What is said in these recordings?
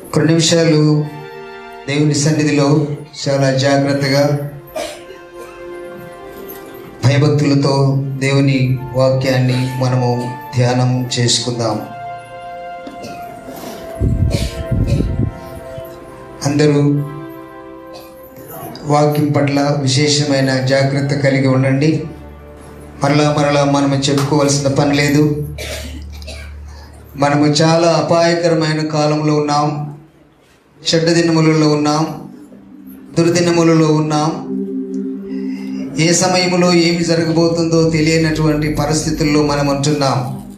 కొన్ని నిమిషాలు దేవుని సన్నిధిలో చాలా జాగ్రత్తగా భయభక్తులతో దేవుని వాక్యాన్ని మనము ధ్యానం చేసుకుందాం. అందరూ వాక్యం పట్ల విశేషమైన జాగ్రత్త కలిగి ఉండండి. మరలా మనము చెప్పుకోవాల్సిన పని లేదు. మనము చాలా అపాయకరమైన కాలంలో ఉన్నాం, చెడ్డ దినములలో ఉన్నాం, దుర్దినములలో ఉన్నాం. ఏ సమయంలో ఏమి జరగబోతుందో తెలియనటువంటి పరిస్థితుల్లో మనం ఉంటున్నాం.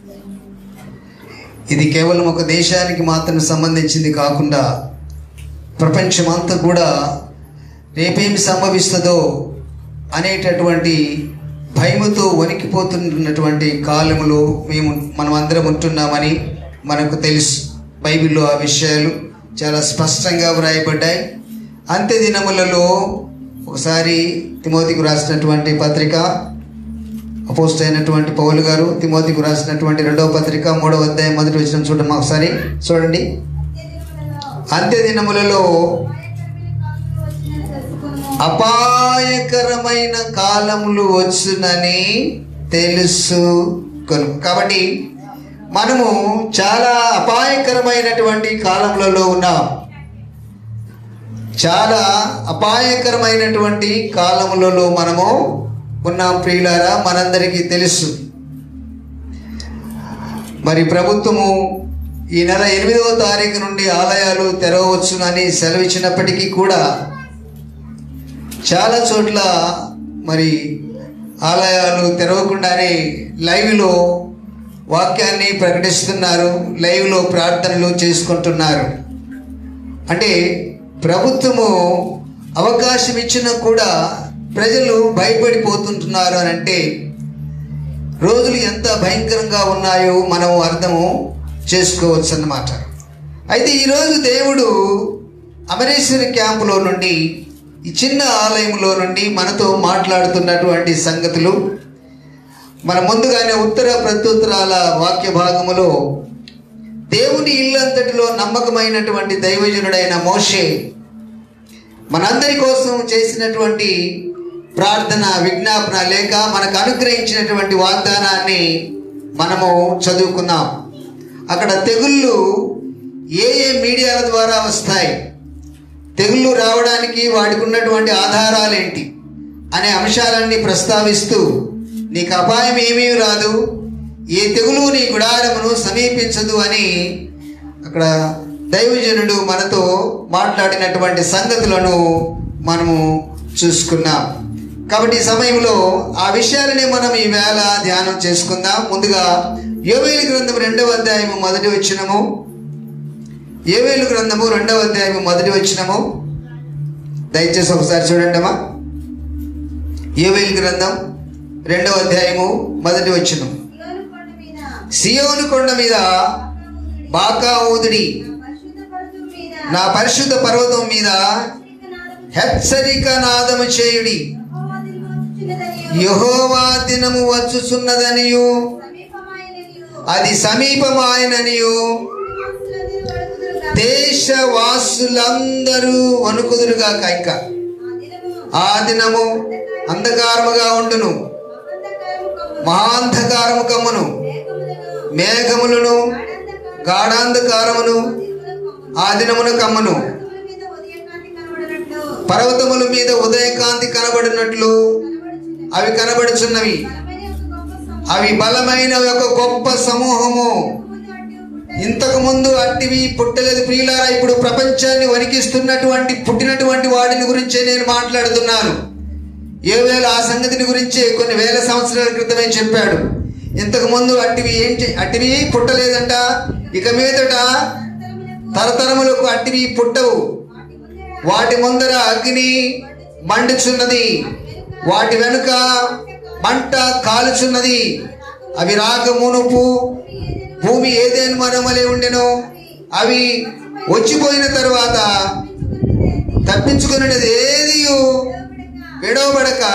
ఇది కేవలం ఒక దేశానికి మాత్రం సంబంధించింది కాకుండా ప్రపంచమంతా కూడా రేపేమి సంభవిస్తుందో అనేటటువంటి భయముతో వణికిపోతున్నటువంటి కాలంలో మనమందరం ఉంటున్నామని మనకు తెలుసు. బైబిల్లో ఆ విషయాలు చాలా స్పష్టంగా వ్రాయబడ్డాయి. అంత్య దినములలో ఒకసారి తిమోతికి రాసినటువంటి పత్రిక, అపోస్తలుడు అయినటువంటి పౌలు గారు తిమోతికి రాసినటువంటి 2వ పత్రిక 3వ అధ్యాయం 1వ వచనం చూడండి. ఒకసారి చూడండి. అంత్య దినములలో అపాయకరమైన కాలములు వచ్చునని తెలుసుకొను. కాబట్టి మనము చాలా అపాయకరమైనటువంటి కాలములలో ఉన్నాం. చాలా అపాయకరమైనటువంటి కాలములలో మనము ఉన్నాం ప్రియులారా, మనందరికీ తెలుసు. మరి ప్రభుత్వము ఈ నెల 8వ తారీఖు నుండి ఆలయాలు తెరవచ్చునని సెలవిచ్చినప్పటికీ కూడా చాలా చోట్ల మరి ఆలయాలు తెరవకుండానే లైవ్లో వాక్యాన్ని ప్రకటిస్తున్నారు, లైవ్లో ప్రార్థనలు చేసుకుంటున్నారు. అంటే ప్రభుత్వము అవకాశం ఇచ్చినా కూడా ప్రజలు భయపడిపోతుంటున్నారు అని అంటే రోజులు ఎంత భయంకరంగా ఉన్నాయో మనం అర్థము చేసుకోవచ్చు అన్నమాట. అయితే ఈరోజు దేవుడు అమరేశ్వరి క్యాంపులో నుండి, ఈ చిన్న ఆలయంలో నుండి మనతో మాట్లాడుతున్నటువంటి సంగతులు మన ముందుగానే ఉత్తర ప్రత్యుత్తరాల వాక్య భాగములో దేవుని ఇల్లంతటిలో నమ్మకమైనటువంటి దైవజనుడైన మోషే మనందరి కోసం చేసినటువంటి ప్రార్థన, విజ్ఞాపన లేక మనకు అనుగ్రహించినటువంటి వాగ్దానాన్ని మనము చదువుకున్నాం. అక్కడ తెగుళ్ళు ఏ మీడియాల ద్వారా వస్తాయి, తెగుళ్ళు రావడానికి వాటికి ఉన్నటువంటి ఆధారాలు ఏంటి అనే అంశాలన్నీ ప్రస్తావిస్తూ నీకు అపాయం ఏమీ రాదు, ఏ తెగులు నీ గుడారమును సమీపించదు అని అక్కడ దైవజనుడు మనతో మాట్లాడినటువంటి సంగతులను మనము చూసుకున్నాం. కాబట్టి ఈ సమయంలో ఆ విషయాలని మనం ఈవేళ ధ్యానం చేసుకుందాం. ముందుగా యోవేలు గ్రంథం 2వ అధ్యాయము 1వ వచనము, యోవేలు గ్రంథము 2వ అధ్యాయము 1వ వచనము దయచేసి ఒకసారి చూడండి అమ్మా. యోవేలు గ్రంథం 2వ అధ్యాయము 1వ వచనం. సియోను కొండ మీద బాకా ఊదుడి, నా పరిశుద్ధ పర్వతం మీద హెచ్చరిక నాదము చేయుడి, యెహోవా దినము వచ్చుచున్నదనియు అది సమీపమాయననియు దేశవాసులందరూ వణుకుదురుగాక. ఇంకా ఆ దినము అంధకారముగా ఉండును, మహాంధకారము కమ్మును, మేఘములను గాఢాంధకారమును ఆ దినమున కమ్మును, పర్వతముల మీద ఉదయకాంతి కనబడినట్లు అవి కనబడుచున్నవి. అవి బలమైన ఒక గొప్ప సమూహము. ఇంతకు ముందు అట్టివి పుట్టలేదు ప్రియులారా. ఇప్పుడు ప్రపంచాన్ని వణికిస్తున్నటువంటి పుట్టినటువంటి వాడిని గురించే నేను మాట్లాడుతున్నాను. యోవేలు ఆ సంగతిని గురించే కొన్ని వేల సంవత్సరాల క్రితమే చెప్పాడు. ఇంతకు ముందు అట్టివి పుట్టలేదంట. ఇక మీదట తరతరములకు అట్టివి పుట్టవు. వాటి ముందర అగ్ని మండుచున్నది, వాటి వెనుక మంట కాలుచున్నది. అవి రాక మునుపు భూమి ఏదేను వనమలే ఉండెను. అవి వచ్చిపోయిన తర్వాత తప్పించుకునేది ఏది విడవబడక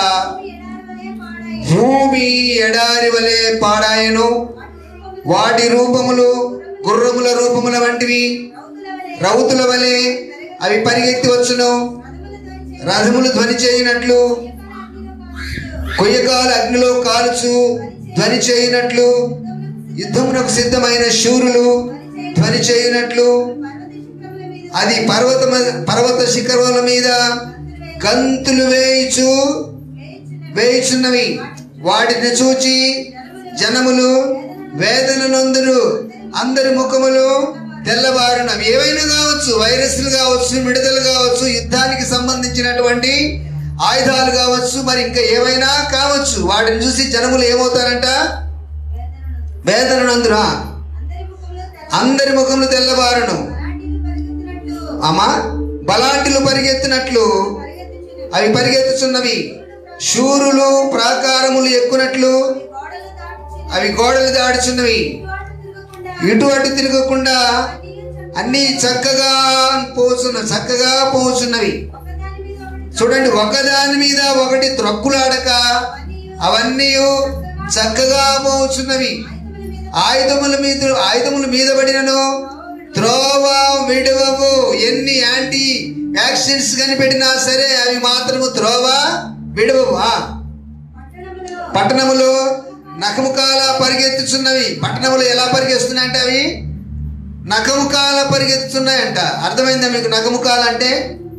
భూమి ఎడారి వలె పాడాయను. వాటి రూపములు గుర్రముల రూపముల వంటివి, రౌతుల వలె అవి పరిగెత్తి వచ్చును. రథములు ధ్వని చేయనట్లు, కొయ్యకాలు అగ్నిలో కాల్చు ధ్వని చేయనట్లు, యుద్ధమునకు సిద్ధమైన శూరులు ధ్వని చేయనట్లు అది పర్వత శిఖరముల మీద గంతులు వేయుచున్నవి. వాటిని చూచి జనములు వేదన నొందురు, అందరి ముఖములు తెల్లబారునవి. ఏవైనా కావచ్చు, వైరస్లు కావచ్చు, మిడతలు కావచ్చు, యుద్ధానికి సంబంధించినటువంటి ఆయుధాలు కావచ్చు, మరి ఇంకా ఏవైనా కావచ్చు. వాటిని చూసి జనములు ఏమవుతారంట? వేదన నందురా, అందరి ముఖములు తెల్లబారును. అమ్మా, బలాటిలు పరిగెత్తినట్లు అవి పరిగెత్తుచున్నవి. శూరులు ప్రాకారములు ఎక్కునట్లు అవి గోడలు దాడుచున్నవి. ఇటు అటు తిరగకుండా అన్ని చక్కగా పోచున్నవి. చూడండి, ఒకదాని మీద ఒకటి త్రొక్కులాడక అవన్నీ చక్కగా పోచున్నవి. ఆయుధముల మీద పడినను త్రోవ విడవవు. ఎన్ని యాంటీ వ్యాక్సిన్స్ కనిపెట్టినా సరే అవి మాత్రము త్రోవ విడవవు. పట్టణములో నఖముకాల పరిగెత్తుచున్నవి. పట్టణములు ఎలా పరిగెత్తున్నాయంటే అవి నఖముకాల పరిగెత్తుతున్నాయంట. అర్థమైందా మీకు? నఖముకాల అంటే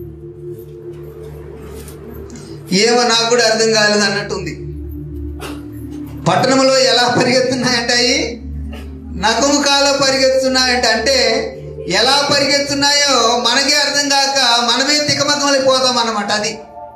ఏమో నాకు కూడా అర్థం కాలేదు అన్నట్టుంది. పట్టణంలో ఎలా పరిగెత్తున్నాయంట? అవి నఖముకాల పరిగెత్తున్నాయంట. అంటే ఎలా పరిగెత్తున్నాయో మనకే అర్థం కాక మనమే తికమకమైపోతాం అన్నమాట. అది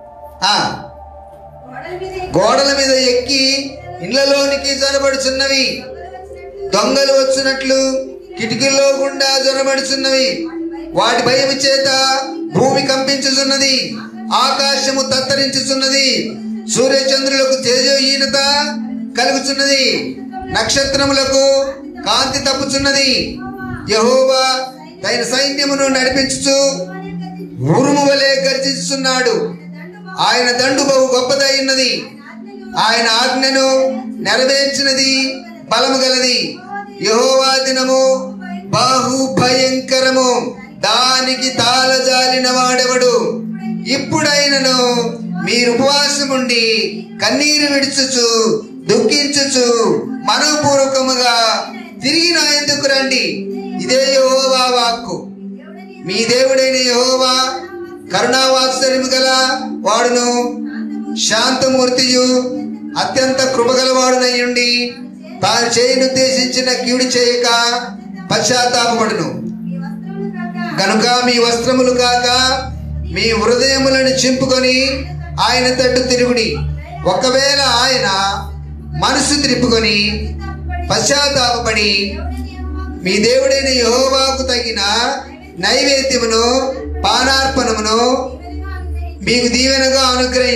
గోడల మీద ఎక్కి ఇళ్లలోనికి జొరబడుచున్నవి. దొంగలు వచ్చినట్లు కిటికీల్లో గుండా జొరబడుచున్నవి. వాటి భయము చేత భూమి కంపించుచున్నది, ఆకాశము తత్తరించుచున్నది. సూర్యచంద్రులకు తేజోహీనత కలుగుచున్నది, నక్షత్రములకు కాంతి తప్పుచున్నది. యెహోవా తన సైన్యమును నడిపించుచు ఉరుము వలె గర్జిస్తున్నాడు. ఆయన దండు బహు గొప్పదైనది, ఆయన ఆజ్ఞను నెరవేర్చినది బలము గలది. యెహోవా దినము బాహు భయంకరము, దానికి తాళజాలిన వాడెవడు? ఇప్పుడైనను మీరు ఉపవాసముండి కన్నీరు విడుచుచు దుఃఖించుచు మనోపూర్వకముగా తిరిగి నా యందుకు రండి. ఇదే యెహోవా వాక్కు. మీ దేవుడైన యెహోవా కరుణావాత్సల్యము గల వాడును, శాంతమూర్తియు అత్యంత కృపగలవాడునయ్యుండి తాను చేయనుద్దేశించిన కీడు చేయక పశ్చాత్తాపపడును. కనుక మీ వస్త్రములు కాక మీ హృదయములను చింపుకొని ఆయన తట్టు తిరుగుడి. ఒకవేళ ఆయన మనసు త్రిప్పుకొని పశ్చాత్తాపపడి మీ దేవుడైన యెహోవాకు తగిన నైవేద్యమును పానార్పణమును మీకు దీవెనగా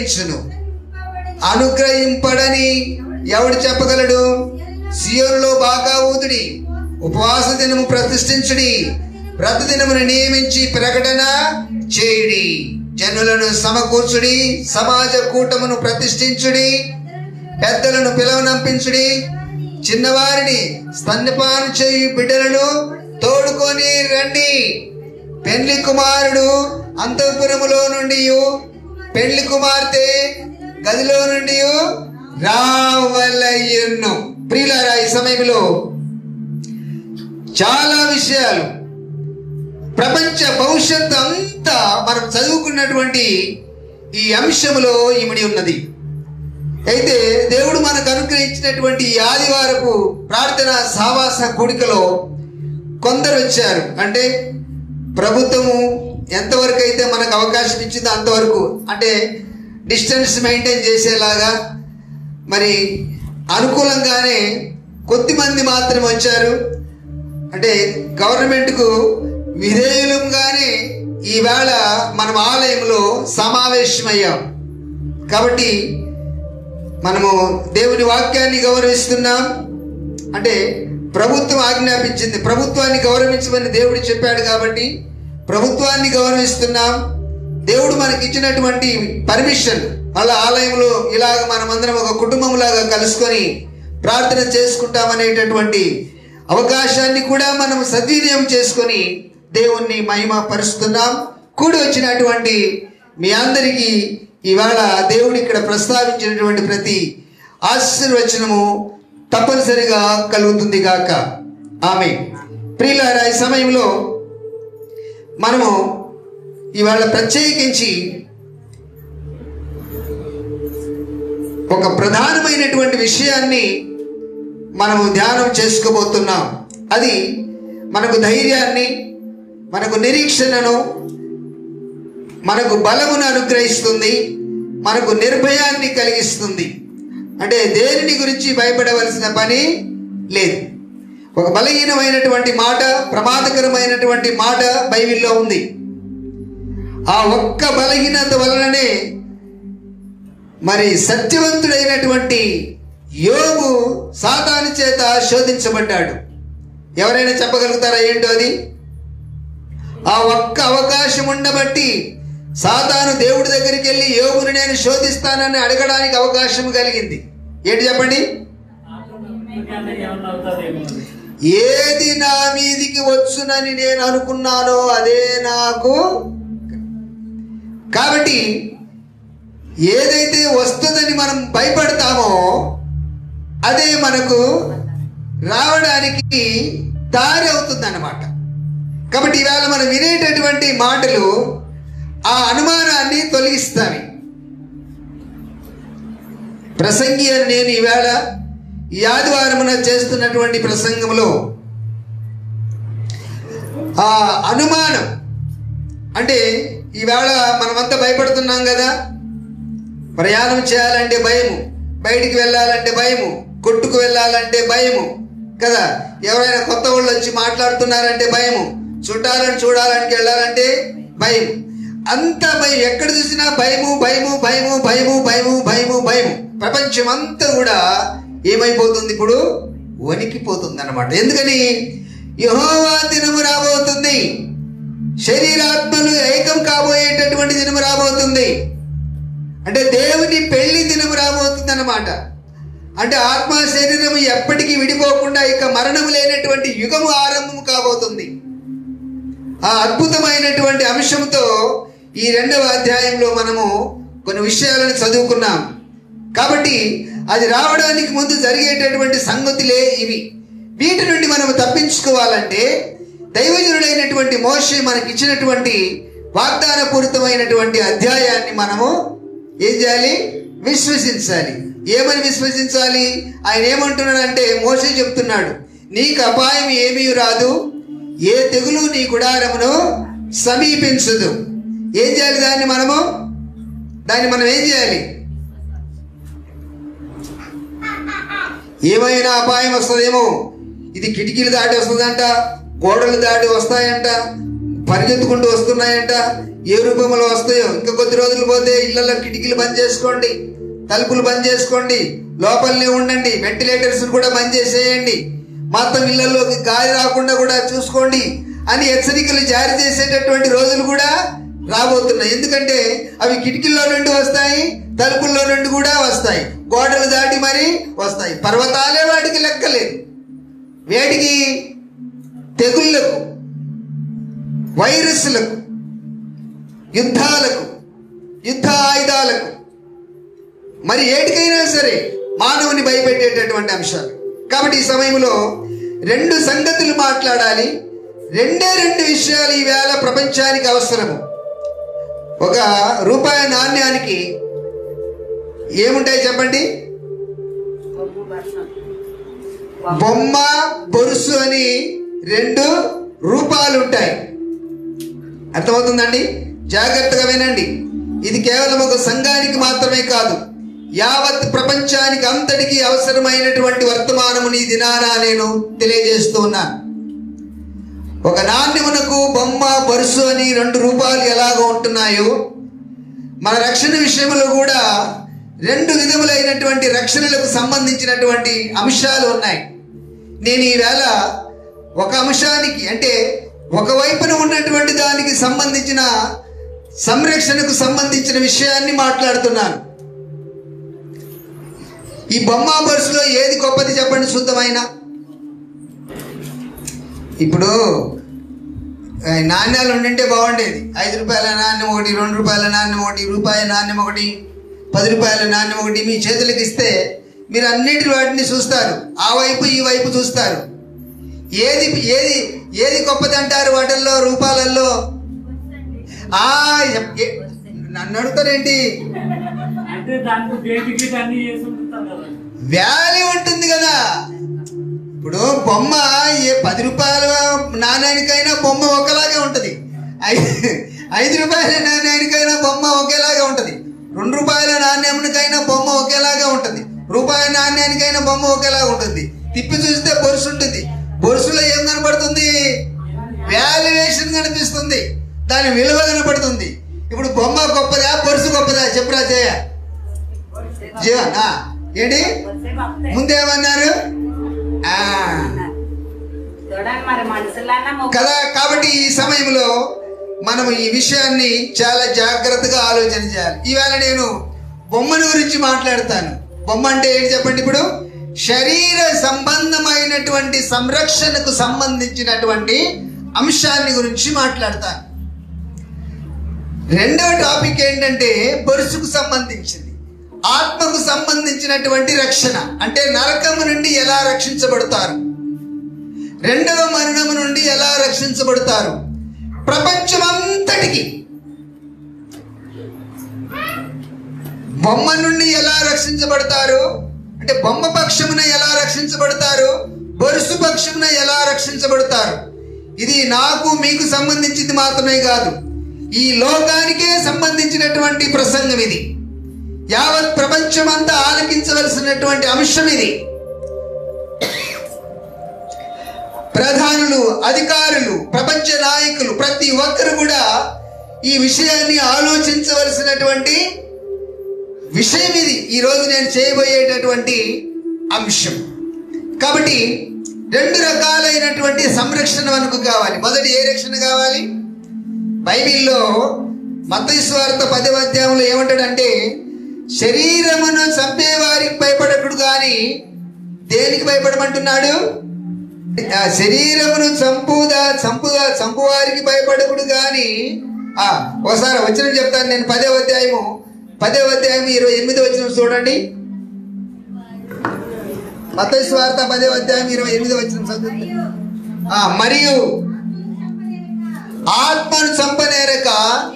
అనుగ్రహింపడని ఎవడు చెప్పగలడు? సియోనులో బాగా ఊదుడి, ఉపవాస దినము ప్రతిష్ఠించుడి, వ్రత దినమును నియమించి ప్రకటన చేయుడి, జనులను సమకూర్చుడి, సమాజ కూటమును ప్రతిష్ఠించుడి, పెద్దలను పిలవనంపించుడి, చిన్నవారిని స్తన్యపానం చేయు బిడ్డలను తోడుకొని రండి. పెళ్లి కుమారుడు అంతఃపురములో నుండి, పెళ్లి కుమార్తె గదిలో నుండి రావలయును. ప్రియులారా, ఈ సమయంలో చాలా విషయాలు, ప్రపంచ భవిష్యత్తు అంతా మనం చదువుకున్నటువంటి ఈ అంశములో ఇమిడి ఉన్నది. అయితే దేవుడు మనకు అనుగ్రహించినటువంటి ఈ ఆదివారపు ప్రార్థన సావాస కూడికలో కొందరు వచ్చారు. అంటే ప్రభుత్వము ఎంతవరకు అయితే మనకు అవకాశం ఇచ్చిందో అంతవరకు, అంటే డిస్టెన్స్ మెయింటైన్ చేసేలాగా మరి అనుకూలంగానే కొద్దిమంది మాత్రం వచ్చారు. అంటే గవర్నమెంట్కు విధేయులంగానే ఈవేళ మనం ఆలయంలో సమావేశమయ్యాం. కాబట్టి మనము దేవుని వాక్యాన్ని గౌరవిస్తున్నాం. అంటే ప్రభుత్వం ఆజ్ఞాపించింది, ప్రభుత్వాన్ని గౌరవించమని దేవుడు చెప్పాడు కాబట్టి ప్రభుత్వాన్ని గౌరవిస్తున్నాం. దేవుడు మనకి ఇచ్చినటువంటి పర్మిషన్, మళ్ళీ ఆలయంలో ఇలాగ మనమందరం ఒక కుటుంబంలాగా కలుసుకొని ప్రార్థన చేసుకుంటామనేటటువంటి అవకాశాన్ని కూడా మనం సద్వినియోగం చేసుకొని దేవుణ్ణి మహిమ పరుస్తున్నాం. కూడి వచ్చినటువంటి మీ అందరికీ ఇవాళ దేవుడు ఇక్కడ ప్రస్తావించినటువంటి ప్రతి ఆశీర్వచనము తప్పనిసరిగా కలుగుతుంది గాక. ఆమేన్. ప్రియులారా, ఈ సమయంలో మనము ఇవాళ ప్రత్యేకించి ఒక ప్రధానమైనటువంటి విషయాన్ని మనము ధ్యానం చేసుకోబోతున్నాం. అది మనకు ధైర్యాన్ని, మనకు నిరీక్షణను, మనకు బలమును అనుగ్రహిస్తుంది, మనకు నిర్భయాన్ని కలిగిస్తుంది. అంటే దేనిని గురించి భయపడవలసిన పని లేదు. ఒక బలహీనమైనటువంటి మాట, ప్రమాదకరమైనటువంటి మాట బైబిల్లో ఉంది. ఆ ఒక్క బలహీనత వలననే మరి సత్యవంతుడైనటువంటి యోబు సాతాను చేత శోధించబడ్డాడు. ఎవరైనా చెప్పగలుగుతారా ఏంటో అది? ఆ ఒక్క అవకాశం ఉండబట్టి సాతాను దేవుడి దగ్గరికి వెళ్ళి యోబుని నేను శోధిస్తానని అడగడానికి అవకాశం కలిగింది. ఏంటి చెప్పండి? ఏది నా మీదికి వచ్చునని నేను అనుకున్నానో అదే నాకు. కాబట్టి ఏదైతే వస్తుందని మనం భయపడతామో అదే మనకు రావడానికి దారి అవుతుంది అన్నమాట. కాబట్టి ఈవేళ మనం వినేటటువంటి మాటలు ఆ అనుమానాన్ని తొలగిస్తాయి. ప్రసంగి అని నేను ఈవేళ ఈ ఆదివారమున చేస్తున్నటువంటి ప్రసంగంలో ఆ అనుమానం అంటే ఈవేళ మనమంతా భయపడుతున్నాం కదా. ప్రయాణం చేయాలంటే భయము, బయటికి వెళ్ళాలంటే భయము, కొట్టుకు వెళ్ళాలంటే భయము కదా. ఎవరైనా కొత్త వాళ్ళు వచ్చి మాట్లాడుతున్నారంటే భయము, చుట్టాలని చూడాలని వెళ్ళాలంటే భయం. అంత భయం, ఎక్కడ చూసినా భయము భయము భయము భయము భయము భయము భయము. ప్రపంచం అంతా కూడా ఏమైపోతుంది? ఇప్పుడు వణికిపోతుంది అన్నమాట. ఎందుకని? యెహోవా దినము రాబోతుంది, శరీరాత్మలు ఏకం కాబోయేటటువంటి దినము రాబోతుంది. అంటే దేవుని పెళ్లి దినము రాబోతుంది అన్నమాట. అంటే ఆత్మ శరీరము ఎప్పటికీ విడిపోకుండా ఇక మరణము లేనటువంటి యుగము ఆరంభం కాబోతుంది. ఆ అద్భుతమైనటువంటి అంశంతో ఈ 2వ అధ్యాయంలో మనము కొన్ని విషయాలను చదువుకున్నాం. కాబట్టి అది రావడానికి ముందు జరిగేటటువంటి సంగతులే ఇవి. వీటి నుండి మనం తప్పించుకోవాలంటే దైవజనుడైనటువంటి మోషే మనకి ఇచ్చినటువంటి వాగ్దాన పూరితమైనటువంటి అధ్యాయాన్ని మనము ఏం చేయాలి? విశ్వసించాలి. ఏమని విశ్వసించాలి? ఆయన ఏమంటున్నాడంటే, మోషే చెప్తున్నాడు, నీకు అపాయం ఏమీ రాదు, ఏ తెగులు నీ గుడారమును సమీపించదు. ఏం చేయాలి? దాన్ని మనం ఏం చేయాలి? ఏమైనా అపాయం వస్తుందేమో, ఇది కిటికీలు దాటి వస్తుందంట, గోడలు దాటి వస్తాయంట, పరిగెత్తుకుంటూ వస్తున్నాయంట. ఏ రూపంలో వస్తాయో. ఇంకా కొద్ది రోజులు పోతే ఇళ్లలో కిటికీలు బంద్ చేసుకోండి, తలుపులు బంద్ చేసుకోండి, లోపలనే ఉండండి, వెంటిలేటర్స్ కూడా బంద్ చేసేయండి, మొత్తం ఇళ్లలోకి గాలి రాకుండా కూడా చూసుకోండి అని హెచ్చరికలు జారీ చేసేటటువంటి రోజులు కూడా రాబోతున్నాయి. ఎందుకంటే అవి కిటికీల్లో నుండి వస్తాయి, తలుపుల్లో నుండి కూడా వస్తాయి, గోడలు దాటి మరి వస్తాయి. పర్వతాలే వాటికి లెక్కలేదు. వేటికి? తెగుళ్లకు, వైరస్లకు, యుద్ధాలకు, యుద్ధ ఆయుధాలకు, మరి ఏటికైనా సరే మానవుని భయపెట్టేటటువంటి అంశాలు. కాబట్టి ఈ సమయంలో 2 సంగతులు మాట్లాడాలి. 2 విషయాలు ఈవేళ ప్రపంచానికి అవసరము. ఒక రూపాయి నాణ్యానికి ఏముంటాయి చెప్పండి? బొమ్మ, బొరుసు అని 2 రూపాలు ఉంటాయి. అర్థమవుతుందండి? జాగ్రత్తగా వినండి. ఇది కేవలం ఒక సంఘానికి మాత్రమే కాదు, యావత్ ప్రపంచానికి అంతటికీ అవసరమైనటువంటి వర్తమానముని దినాన నేను తెలియజేస్తూ ఉన్నాను. ఒక నాణ్యమునకు బొమ్మ, బరుసు అని 2 రూపాలు ఎలాగో ఉంటున్నాయో, మన రక్షణ విషయంలో కూడా 2 విధములైనటువంటి రక్షణలకు సంబంధించినటువంటి అంశాలు ఉన్నాయి. నేను ఈవేళ ఒక అంశానికి, అంటే ఒకవైపున ఉన్నటువంటి దానికి సంబంధించిన సంరక్షణకు సంబంధించిన విషయాన్ని మాట్లాడుతున్నాను. ఈ బొమ్మ, బరుసులో ఏది గొప్పది చెప్పండి? శుద్ధమైన. ఇప్పుడు నాణ్యాలు ఉండింటే బాగుండేది. 5 రూపాయల నాణ్యం ఒకటి, 2 రూపాయల నాణ్యం ఒకటి, రూపాయి నాణ్యం ఒకటి, 10 రూపాయల నాణ్యం ఒకటి మీ చేతులకు ఇస్తే మీరు అన్నిటి వాటిని చూస్తారు. ఆ వైపు ఈ వైపు చూస్తారు. ఏది ఏది ఏది గొప్పది అంటారు వాటిల్లో, రూపాయలలో? నన్ను అడుగుతారేంటి? వాల్యూ ఉంటుంది కదా. ఇప్పుడు బొమ్మ 10 రూపాయల నాణ్యానికైనా బొమ్మ ఒకలాగే ఉంటుంది, 5 రూపాయల నాణ్యానికైనా బొమ్మ ఒకేలాగా ఉంటుంది, 2 రూపాయల నాణ్యానికైనా బొమ్మ ఒకేలాగా ఉంటుంది, రూపాయి నాణ్యానికైనా బొమ్మ ఒకేలాగా ఉంటుంది. తిప్పి చూస్తే బొరుసు ఉంటుంది. బొరుసులో ఏం కనపడుతుంది? వాల్యుయేషన్ కనిపిస్తుంది, దాని విలువ కనపడుతుంది. ఇప్పుడు బొమ్మ గొప్పదా బొరుసు గొప్పదా? చెప్పరా జయ జీవన్. ఏంటి ముందేమన్నారు కదా? కాబట్టి ఈ సమయంలో మనము ఈ విషయాన్ని చాలా జాగ్రత్తగా ఆలోచన చేయాలి. ఈవేళ నేను బొమ్మను గురించి మాట్లాడతాను. బొమ్మ అంటే ఏంటి చెప్పండి? ఇప్పుడు శరీర సంబంధమైనటువంటి సంరక్షణకు సంబంధించినటువంటి అంశాన్ని గురించి మాట్లాడతాను. రెండవ టాపిక్ ఏంటంటే బొరుసుకు సంబంధించింది, ఆత్మకు సంబంధించినటువంటి రక్షణ. అంటే నరకము నుండి ఎలా రక్షించబడతారు, రెండవ మరణము నుండి ఎలా రక్షించబడతారు, ప్రపంచమంతటికి బొమ్మ నుండి ఎలా రక్షించబడతారు, అంటే బొమ్మ పక్షమున ఎలా రక్షించబడతారు, బొరుసు పక్షమున ఎలా రక్షించబడతారు. ఇది నాకు మీకు సంబంధించింది మాత్రమే కాదు, ఈ లోకానికే సంబంధించినటువంటి ప్రసంగం ఇది. యావత్ ప్రపంచమంతా ఆలకించవలసినటువంటి అంశం ఇది. ప్రధానులు, అధికారులు, ప్రపంచ నాయకులు ప్రతి ఒక్కరు కూడా ఈ విషయాన్ని ఆలోచించవలసినటువంటి విషయం ఇది. ఈరోజు నేను చేయబోయేటటువంటి అంశం. కాబట్టి 2 రకాలైనటువంటి సంరక్షణ మనకు కావాలి. మొదటి ఏ రక్షణ కావాలి? బైబిల్లో మత్తయి సువార్త 10వ అధ్యాయంలో ఏమంటాడంటే, శరీరమును చంపేవారికి భయపడకుడు కానీ దేనికి భయపడమంటున్నాడు? శరీరమును చంపువారికి భయపడకుడు కానీ. ఒకసారి వచనం చెప్తాను నేను. 10వ అధ్యాయం 28వ వచనం చూడండి. మత్తయి సువార్త 10వ అధ్యాయం 28వ వచనం చదువుతుంది. మరియు ఆత్మను చంపనేరక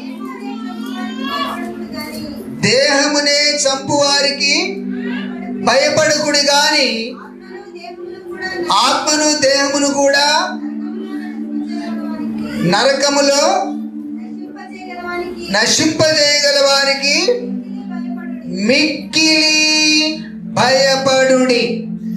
దేహమునే చంపువారికి భయపడకుడి గాని ఆత్మను దేహమును కూడా నరకములో నశింపజేయగల వారికి మిక్కిలి భయపడుడి.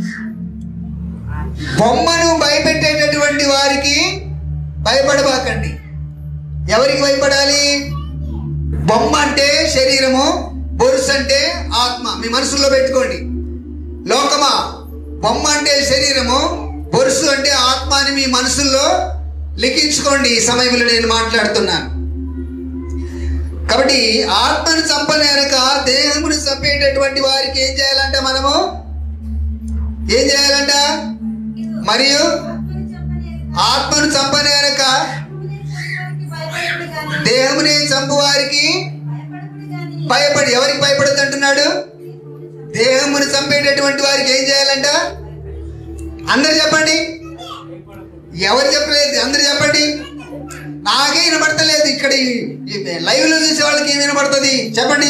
బొమ్మను భయపెట్టేటటువంటి వారికి భయపడబాకండి. ఎవరికి భయపడాలి? బొమ్మ అంటే శరీరము, బొరుసు అంటే ఆత్మ. మీ మనసులో పెట్టుకోండి. లోకమా, బొమ్మ అంటే శరీరము, బొరుసు అంటే ఆత్మ అని మీ మనసుల్లో లిఖించుకోండి. ఈ సమయంలో నేను మాట్లాడుతున్నాను. కాబట్టి ఆత్మను చంపనేరక దేహమును చంపేటటువంటి వారికి ఏం చేయాలంట? మనము ఏం చేయాలంట? మరియు ఆత్మను చంపనేరక దేహమునే చంపువారికి భయపడి. ఎవరికి భయపడద్దు అంటున్నాడు? దేహమును చంపేటటువంటి వారికి ఏం చేయాలంట? అందరు చెప్పండి. ఎవరు చెప్పలేదు? అందరు చెప్పండి. నాకే వినపడతలేదు. ఇక్కడ లైవ్ లో చూసే వాళ్ళకి ఏం వినపడుతుంది? చెప్పండి.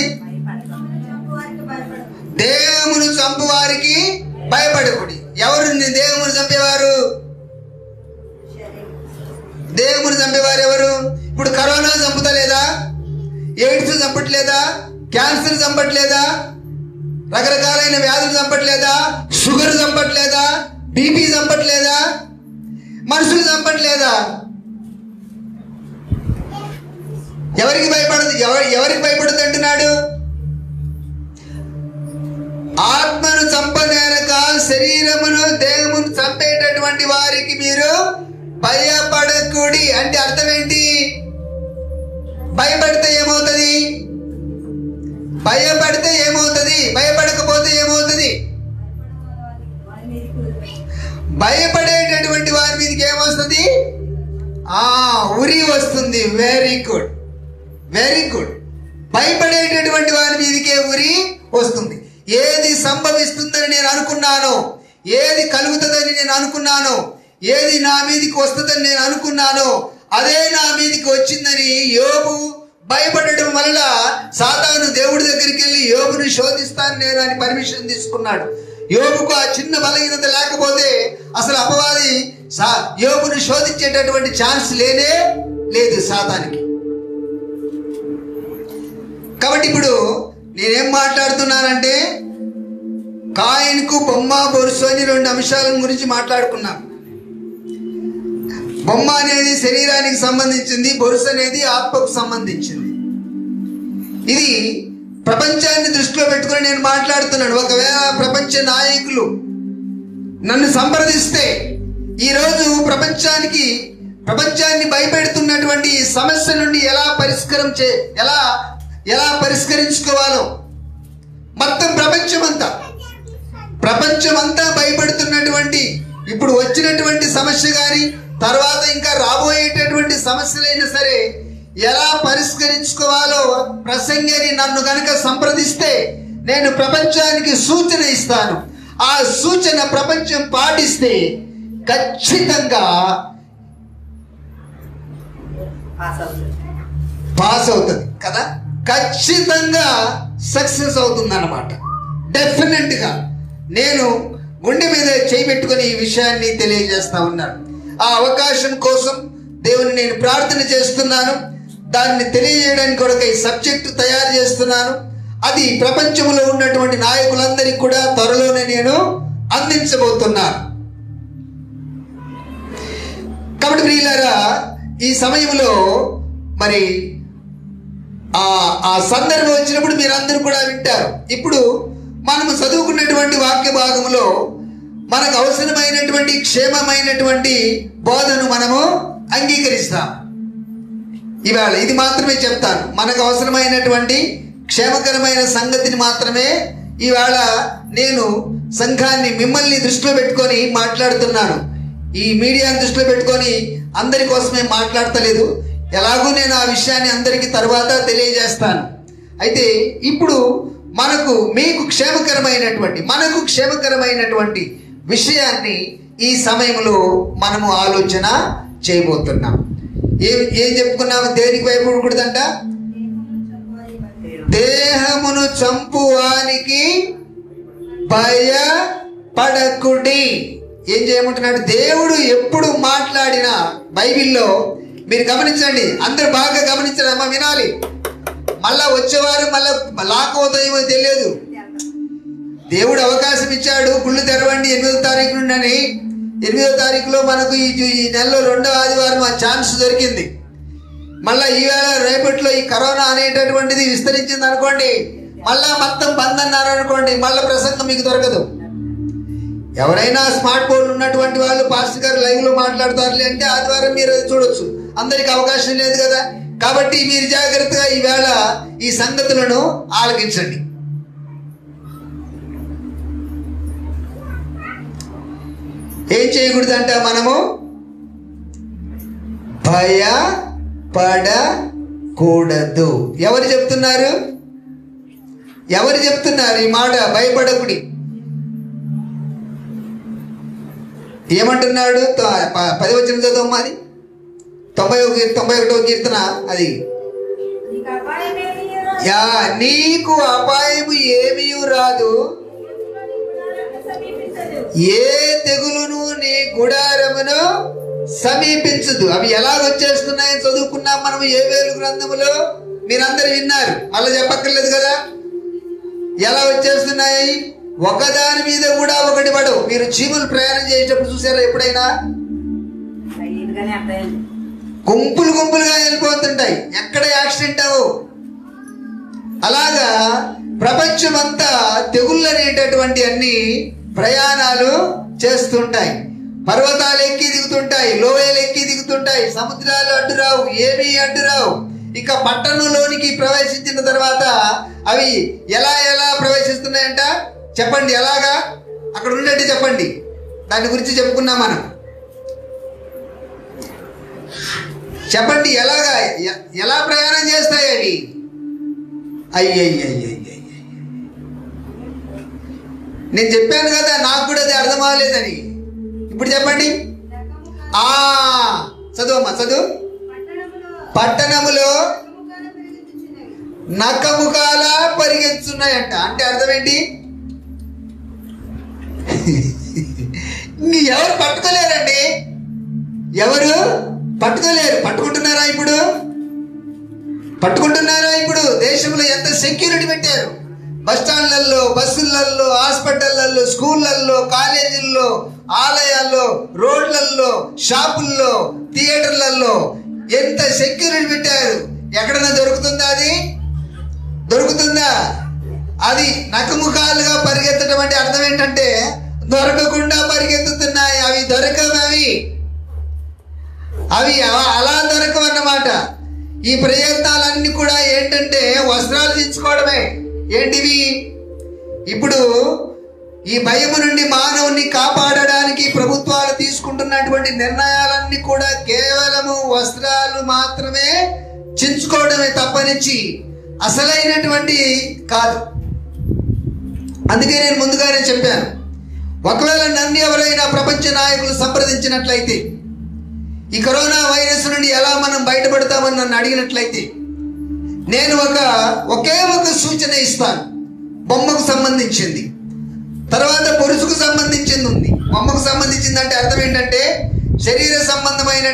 దేహమును చంపువారికి భయపడకుడి. ఎవరు దేహమును చంపేవారు? దేహమును చంపేవారు ఎవరు? ఇప్పుడు కరోనా చంపుతలేదా? ఎయిడ్స్ చంపట్లేదా? క్యాన్సర్ చంపట్లేదా? రకరకాలైన వ్యాధులు చంపట్లేదా? షుగర్ చంపట్లేదా? బీపీ చంపట్లేదా? మనుషులు చంపట్లేదా? ఎవరికి భయపడదు? ఎవరికి భయపడదు అంటున్నాడు? ఆత్మను చంపనేరక శరీరమును దేహమును చంపేటటువంటి వారికి మీరు భయపడకుడి. అంటే అర్థం ఏంటి? భయపడితే ఏమవుతుంది? భయపడితే ఏమవుతుంది? భయపడకపోతే ఏమవుతుంది? భయపడేటటువంటి వారి మీదకి ఏమొస్తుంది? ఉరి వస్తుంది. Very good, very good. భయపడేటటువంటి వారి మీదకే ఉరి వస్తుంది. ఏది సంభవిస్తుందని నేను అనుకున్నానో, ఏది కలుగుతుందని నేను అనుకున్నానో, ఏది నా మీదకి వస్తుందని నేను అనుకున్నానో అదే నా మీదకి వచ్చిందని యోబు భయపడడం వల్ల సాతాను దేవుడి దగ్గరికి వెళ్ళి యోబుని శోధిస్తాను నేను అని పర్మిషన్ తీసుకున్నాడు. యోబుకు ఆ చిన్న బలహీనత లేకపోతే అసలు అపవాది యోబుని శోధించేటటువంటి ఛాన్స్ లేనే లేదు సాతానికి. కాబట్టి ఇప్పుడు నేనేం మాట్లాడుతున్నానంటే కాయిన్కు బొమ్మ బొరుసు అని 2 అంశాల గురించి మాట్లాడుకున్నాం. బొమ్మ అనేది శరీరానికి సంబంధించింది, బొరుసు అనేది ఆత్మకు సంబంధించింది. ఇది ప్రపంచాన్ని దృష్టిలో పెట్టుకుని నేను మాట్లాడుతున్నాను. ఒకవేళ ప్రపంచ నాయకులు నన్ను సంప్రదిస్తే ఈరోజు ప్రపంచాన్ని భయపెడుతున్నటువంటి సమస్య నుండి ఎలా పరిష్కరించుకోవాలో మొత్తం ప్రపంచమంతా భయపడుతున్నటువంటి ఇప్పుడు వచ్చినటువంటి సమస్య కానీ తర్వాత ఇంకా రాబోయేటటువంటి సమస్యలైనా సరే ఎలా పరిష్కరించుకోవాలో ప్రసంగిని నన్ను గనక సంప్రదిస్తే నేను ప్రపంచానికి సూచన ఇస్తాను. ఆ సూచన ప్రపంచం పాటిస్తే ఖచ్చితంగా పాస్ అవుతుంది కదా, ఖచ్చితంగా సక్సెస్ అవుతుంది అన్నమాట. డెఫినెట్గా నేను గుండె మీద చేయి పెట్టుకుని ఈ విషయాన్ని తెలియజేస్తా ఉన్నాను. ఆ అవకాశం కోసం దేవుని నేను ప్రార్థన చేస్తున్నాను. దాన్ని తెలియజేయడానికి కొరకు ఈ సబ్జెక్టు తయారు చేస్తున్నాను. అది ప్రపంచంలో ఉన్నటువంటి నాయకులందరికీ కూడా త్వరలోనే నేను అందించబోతున్నాను. కాబట్టి ప్రియులారా, ఈ సమయంలో మరి ఆ సందర్భం వచ్చినప్పుడు మీరందరూ కూడా వింటారు. ఇప్పుడు మనము చదువుకున్నటువంటి వాక్య భాగంలో మనకు అవసరమైనటువంటి క్షేమమైనటువంటి బోధను మనము అంగీకరిస్తాం. ఇవాళ ఇది మాత్రమే చెప్తాను. మనకు అవసరమైనటువంటి క్షేమకరమైన సంగతిని మాత్రమే ఇవాళ నేను సంఘాన్ని మిమ్మల్ని దృష్టిలో పెట్టుకొని మాట్లాడుతున్నాను. ఈ మీడియాని దృష్టిలో పెట్టుకొని అందరి కోసమే మాట్లాడతలేదు. ఎలాగూ నేను ఆ విషయాన్ని అందరికీ తర్వాత తెలియజేస్తాను. అయితే ఇప్పుడు మీకు క్షేమకరమైనటువంటి విషయాన్ని ఈ సమయంలో మనము ఆలోచన చేయబోతున్నాం. ఏం చెప్పుకున్నాము? దేనికి భయపడకూడదంట? దేహమును చంపువానికి భయపడకుడి. ఏం చేయమంటున్నాడు? దేవుడు ఎప్పుడు మాట్లాడినా బైబిల్లో మీరు గమనించండి, అందరు బాగా గమనించండి అమ్మ, వినాలి. మళ్ళా వచ్చేవారు మళ్ళా లాక్ అవుతాయేమో తెలియదు. దేవుడు అవకాశం ఇచ్చాడు, గుళ్ళు తెరవండి 8వ తారీఖు నుండి అని. 8వ తారీఖులో మనకు ఈ నెలలో 2వ ఆదివారం ఆ ఛాన్స్ దొరికింది. మళ్ళీ ఈవేళ రేపట్లో ఈ కరోనా అనేటటువంటిది విస్తరించింది అనుకోండి, మళ్ళా మొత్తం బంద్ అన్నారు అనుకోండి, మళ్ళీ ప్రసంగం మీకు దొరకదు. ఎవరైనా స్మార్ట్ ఫోన్ ఉన్నటువంటి వాళ్ళు పాస్టర్ గారు లైవ్లో మాట్లాడతారులే అంటే ఆదివారం మీరు అది చూడొచ్చు. అందరికి అవకాశం లేదు కదా. కాబట్టి మీరు జాగ్రత్తగా ఈవేళ ఈ సంగతులను ఆలకించండి. ఏం చేయకూడదంట? మనము భయపడకూడదు. ఎవరు చెప్తున్నారు ఈ మాట? భయపడకుడి. ఏమంటున్నాడు? 10వ వచనం చదవమ్మా. అది 91వ కీర్తన. అది నీకు అపాయము ఏమీ రాదు, ఏ తెగులును నీ గుడారమును సమీపించదు. అవి ఎలా వచ్చేస్తున్నాయని చదువుకున్నాం మనం యోవేలు గ్రంథములో. మీరందరూ విన్నారు, అలా చెప్పక్కర్లేదు కదా. ఎలా వచ్చేస్తున్నాయి? ఒకదాని మీద కూడా ఒకటి పడవు. మీరు చీమలు ప్రయాణం చేసేటప్పుడు చూసారా ఎప్పుడైనా? గుంపులుగా వెళ్ళిపోతుంటాయి, ఎక్కడ యాక్సిడెంట్ అవ్వవు. అలాగా ప్రపంచమంతా తెగుళ్ళు అనేటటువంటి అన్ని ప్రయాణాలు చేస్తుంటాయి. పర్వతాలు ఎక్కి దిగుతుంటాయి, లోయలు ఎక్కి దిగుతుంటాయి, సముద్రాలు అడ్డురావు, ఏమీ అడ్డురావు. ఇక పట్టణంలోనికి ప్రవేశించిన తర్వాత అవి ఎలా ప్రవేశిస్తున్నాయంట? చెప్పండి, ఎలాగా? అక్కడ ఉన్నట్టు చెప్పండి. దాని గురించి చెప్పుకున్నాం మనం. చెప్పండి ఎలా ప్రయాణం చేస్తాయి అవి? అయ్యయ్యయ్యయ్య, నేను చెప్పాను కదా, నాకు కూడా అది అర్థం అవ్వలేదని. ఇప్పుడు చెప్పండి. చదువమ్మా, చదువు. పట్టణములో నక్కముఖాల పరిగెత్తుతున్నాయంట. అంటే అర్థం ఏంటి? ఎవరు పట్టుకోలేరండి, ఎవరు పట్టుకోలేరు. పట్టుకుంటున్నారా ఇప్పుడు? పట్టుకుంటున్నారా ఇప్పుడు? దేశంలో ఎంత సెక్యూరిటీ పెట్టారు. బస్ స్టాండ్లలో, బస్సులలో, హాస్పిటళ్లలో, స్కూళ్ళల్లో, కాలేజీల్లో, ఆలయాల్లో, రోడ్లల్లో, షాపుల్లో, థియేటర్లలో ఎంత సెక్యూరిటీ పెట్టారు. ఎక్కడైనా దొరుకుతుందా? అది దొరుకుతుందా? అది నకముఖాలుగా పరిగెత్తడం అంటే అర్థం ఏంటంటే దొరకకుండా పరిగెత్తుతున్నాయి. అవి దొరకవు, అవి అలా దొరకవు అన్నమాట. ఈ ప్రయత్నాలన్నీ కూడా ఏంటంటే వస్త్రాలు దించుకోవడమే. ఏంటివి? ఇప్పుడు ఈ భయము నుండి మానవుని కాపాడడానికి ప్రభుత్వాలు తీసుకుంటున్నటువంటి నిర్ణయాలన్నీ కూడా కేవలము వస్త్రాలు మాత్రమే చించుకోవడమే తప్పనిచ్చి అసలైనటువంటి కాదు. అందుకే నేను ముందుగానే చెప్పాను, ఒకవేళ నన్ను ఎవరైనా ప్రపంచ నాయకులు సంప్రదించినట్లయితే ఈ కరోనా వైరస్ నుండి ఎలా మనం బయటపడతామని నన్ను అడిగినట్లయితే నేను ఒకే ఒక సూచన ఇస్తాను. బొమ్మకు సంబంధించింది, తర్వాత పొరుసుకు సంబంధించింది ఉంది. బొమ్మకు సంబంధించింది అంటే అర్థం ఏంటంటే శరీర సంబంధమైన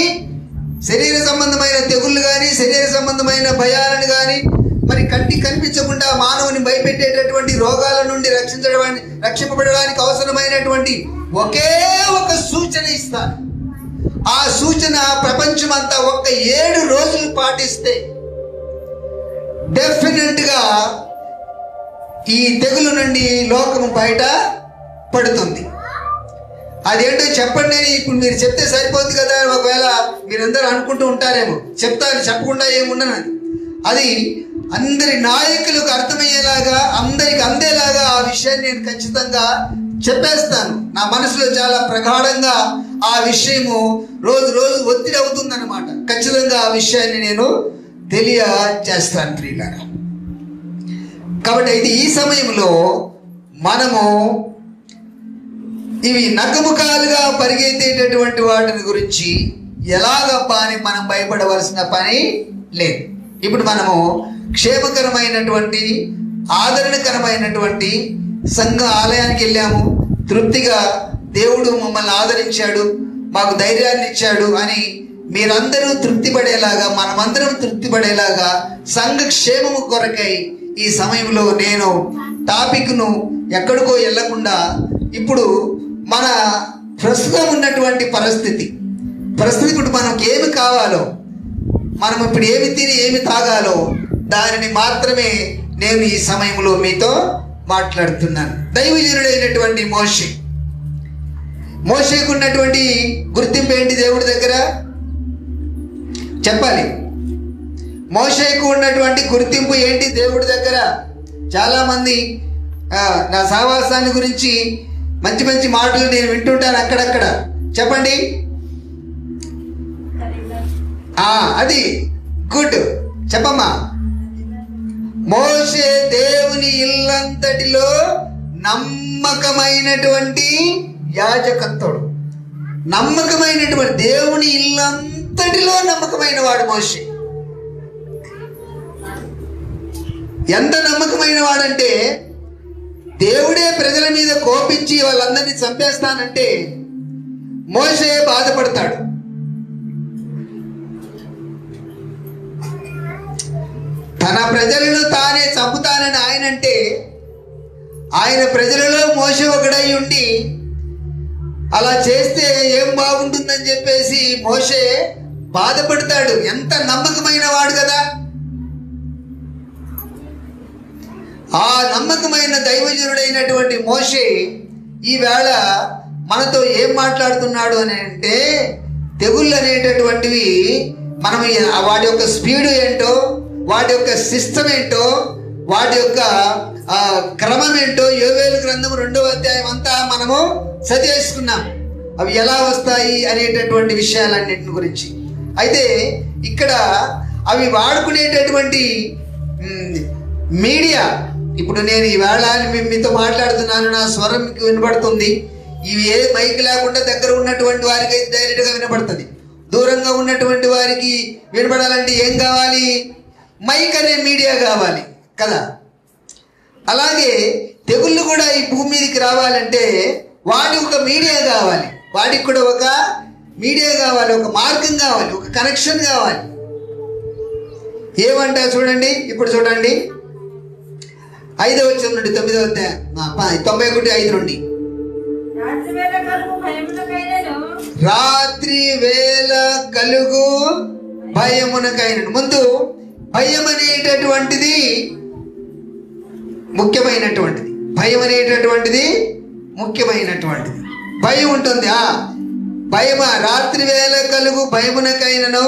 తెగుళ్ళు కానీ, శరీర సంబంధమైన భయాలను కానీ, మరి కంటికి కనిపించకుండా మానవుని భయపెట్టేటటువంటి రోగాల నుండి రక్షింపబడడానికి అవసరమైనటువంటి ఒకే ఒక సూచన ఇస్తాను. ఆ సూచన ప్రపంచమంతా 7 రోజులు పాటిస్తే డెఫినెట్ గా ఈ తెగులు నుండి లోకము బయట పడుతుంది. అదేంటో చెప్పండి అని ఇప్పుడు మీరు చెప్తే సరిపోతుంది కదా. ఒకవేళ మీరందరూ అనుకుంటూ ఉంటారేమో, చెప్తాను, చెప్పకుండా ఏముండను. అది అందరి నాయకులకు అర్థమయ్యేలాగా, అందరికి అందేలాగా ఆ విషయాన్ని నేను ఖచ్చితంగా చెప్పేస్తాను. నా మనసులో చాలా ప్రగాఢంగా ఆ విషయము రోజు రోజు ఒత్తిడి అవుతుందన్నమాట. ఖచ్చితంగా ఆ విషయాన్ని నేను తెలియజేస్తాను ప్రియులారా. కాబట్టి అయితే ఈ సమయంలో మనము ఇవి నకముఖాలుగా పరిగెత్తేటటువంటి వాటిని గురించి ఎలాగప్ప అని మనం భయపడవలసిన పని లేదు. ఇప్పుడు మనము క్షేమకరమైనటువంటి, ఆదరణకరమైనటువంటి సంఘ ఆలయానికి వెళ్ళాము, తృప్తిగా దేవుడు మమ్మల్ని ఆదరించాడు, మాకు ధైర్యాన్ని ఇచ్చాడు అని మీరందరూ తృప్తి పడేలాగా, మనమందరం తృప్తి పడేలాగా సంఘ క్షేమము కొరకై ఈ సమయంలో నేను టాపిక్ను ఎక్కడికో వెళ్ళకుండా ఇప్పుడు మన ప్రస్తుతం ఉన్నటువంటి పరిస్థితి ఇప్పుడు మనకు ఏమి కావాలో, మనం ఇప్పుడు ఏమి తిని ఏమి తాగాలో దానిని మాత్రమే నేను ఈ సమయంలో మీతో మాట్లాడుతున్నాను. దైవజనుడైనటువంటి మోషేకు ఉన్నటువంటి గుర్తింపు ఏంటి దేవుడి దగ్గర చెప్పాలి. మోషేకు ఉన్నటువంటి గుర్తింపు ఏంటి దేవుడి దగ్గర? చాలా మంది నా సహవాసాన్ని గురించి మంచి మంచి మాటలు నేను వింటుంటాను అక్కడక్కడ. చెప్పండి. అది గుడ్, చెప్పమ్మా. మోషే దేవుని ఇల్లంతటిలో నమ్మకమైనటువంటి యాజకత్తుడు. నమ్మకమైనటువంటి దేవుని ఇల్లంతటిలో నమ్మకమైన వాడు మోషే. ఎంత నమ్మకమైన వాడంటే దేవుడే ప్రజల మీద కోపించి వాళ్ళందరినీ చంపేస్తానంటే మోషే బాధపడతాడు. తన ప్రజలను తానే చంపుతానని ఆయన అంటే ఆయన ప్రజలలో మోషే ఒకడై ఉండి అలా చేస్తే ఏం బాగుంటుందని చెప్పేసి మోషే బాధపడతాడు. ఎంత నమ్మకమైన వాడు కదా. ఆ నమ్మకమైన దైవజనుడైనటువంటి మోషే ఈవేళ మనతో ఏం మాట్లాడుతున్నాడు అని అంటే, తెగుళ్ళు అనేటటువంటివి మనం వాటి యొక్క స్పీడు ఏంటో, వాటి యొక్క సిస్టమ్ ఏంటో, వాటి యొక్క క్రమం ఏంటో యోవేలు గ్రంథం 2వ అధ్యాయం అంతా మనము చదివేసుకున్నాం. అవి ఎలా వస్తాయి అనేటటువంటి విషయాలన్నింటిని గురించి. అయితే ఇక్కడ అవి వాడుకునేటటువంటి మీడియా, ఇప్పుడు నేను ఈవేళ మీతో మాట్లాడుతున్నాను, నా స్వరం మీకు వినపడుతుంది. ఇవి ఏ మైక్ లేకుండా దగ్గర ఉన్నటువంటి వారికి అయితే డైరెక్ట్గా వినపడుతుంది. దూరంగా ఉన్నటువంటి వారికి వినపడాలంటే ఏం కావాలి? మైక్ అనే మీడియా కావాలి కదా. అలాగే తెగుళ్ళు కూడా ఈ భూమి మీదకి రావాలంటే వాటికి ఒక మీడియా కావాలి, వాటికి కూడా ఒక మీడియా కావాలి, ఒక మార్గం కావాలి, ఒక కనెక్షన్ కావాలి. ఏమంటా చూడండి, ఇప్పుడు చూడండి 5వ వచనం నుండి 9వ అధ్యాయం 91:5 నుండి. రాత్రి వేళ కలుగు భయమునకైనను. ముందు భయం అనేటటువంటిది ముఖ్యమైనటువంటిది. భయం అనేటటువంటిది ముఖ్యమైనటువంటిది. భయం ఉంటుంది. భయమా? రాత్రి వేళ కలుగు భయమునకైనను,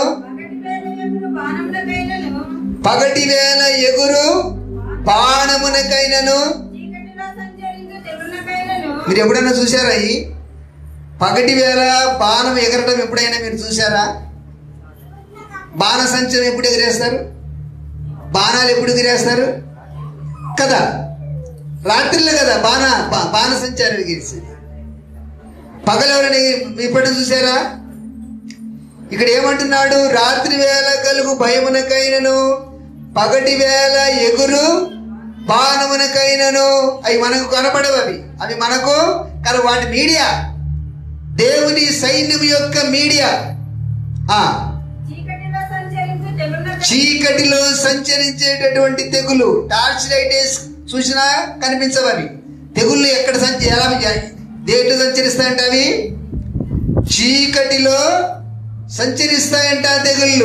పగటి వేళ ఎగురు బాణమునకైనను. మీరు ఎప్పుడైనా చూసారా ఈ పగటి వేళ బాణం ఎగరటం? ఎప్పుడైనా మీరు చూసారా? బాణసంచం ఎప్పుడు ఎగిరేస్తారు? బాణాలు ఎప్పుడు ఎగిరేస్తారు కదా? రాత్రిలో కదా బాణసంచారం ఎగిరేసేది. పగలెవరని ఎప్పుడైనా చూసారా? ఇక్కడ ఏమంటున్నాడు? రాత్రి వేళ కలుగు భయమునకైనను, పగటి వేళ ఎగురు బాణమునకైనను. అవి మనకు కనపడవు, అవి మనకు వాటి మీడియా, దేవుని సైన్యం యొక్క మీడియా. చీకటిలో సంచరించేటటువంటి తెగులు. టార్చ్ లైట్ వేసి చూసినా కనిపించవని. తెగుళ్ళు ఎక్కడ ఎలా దేంట్లో సంచరిస్తాయంట? అవి చీకటిలో సంచరిస్తాయంట తెగుళ్ళు.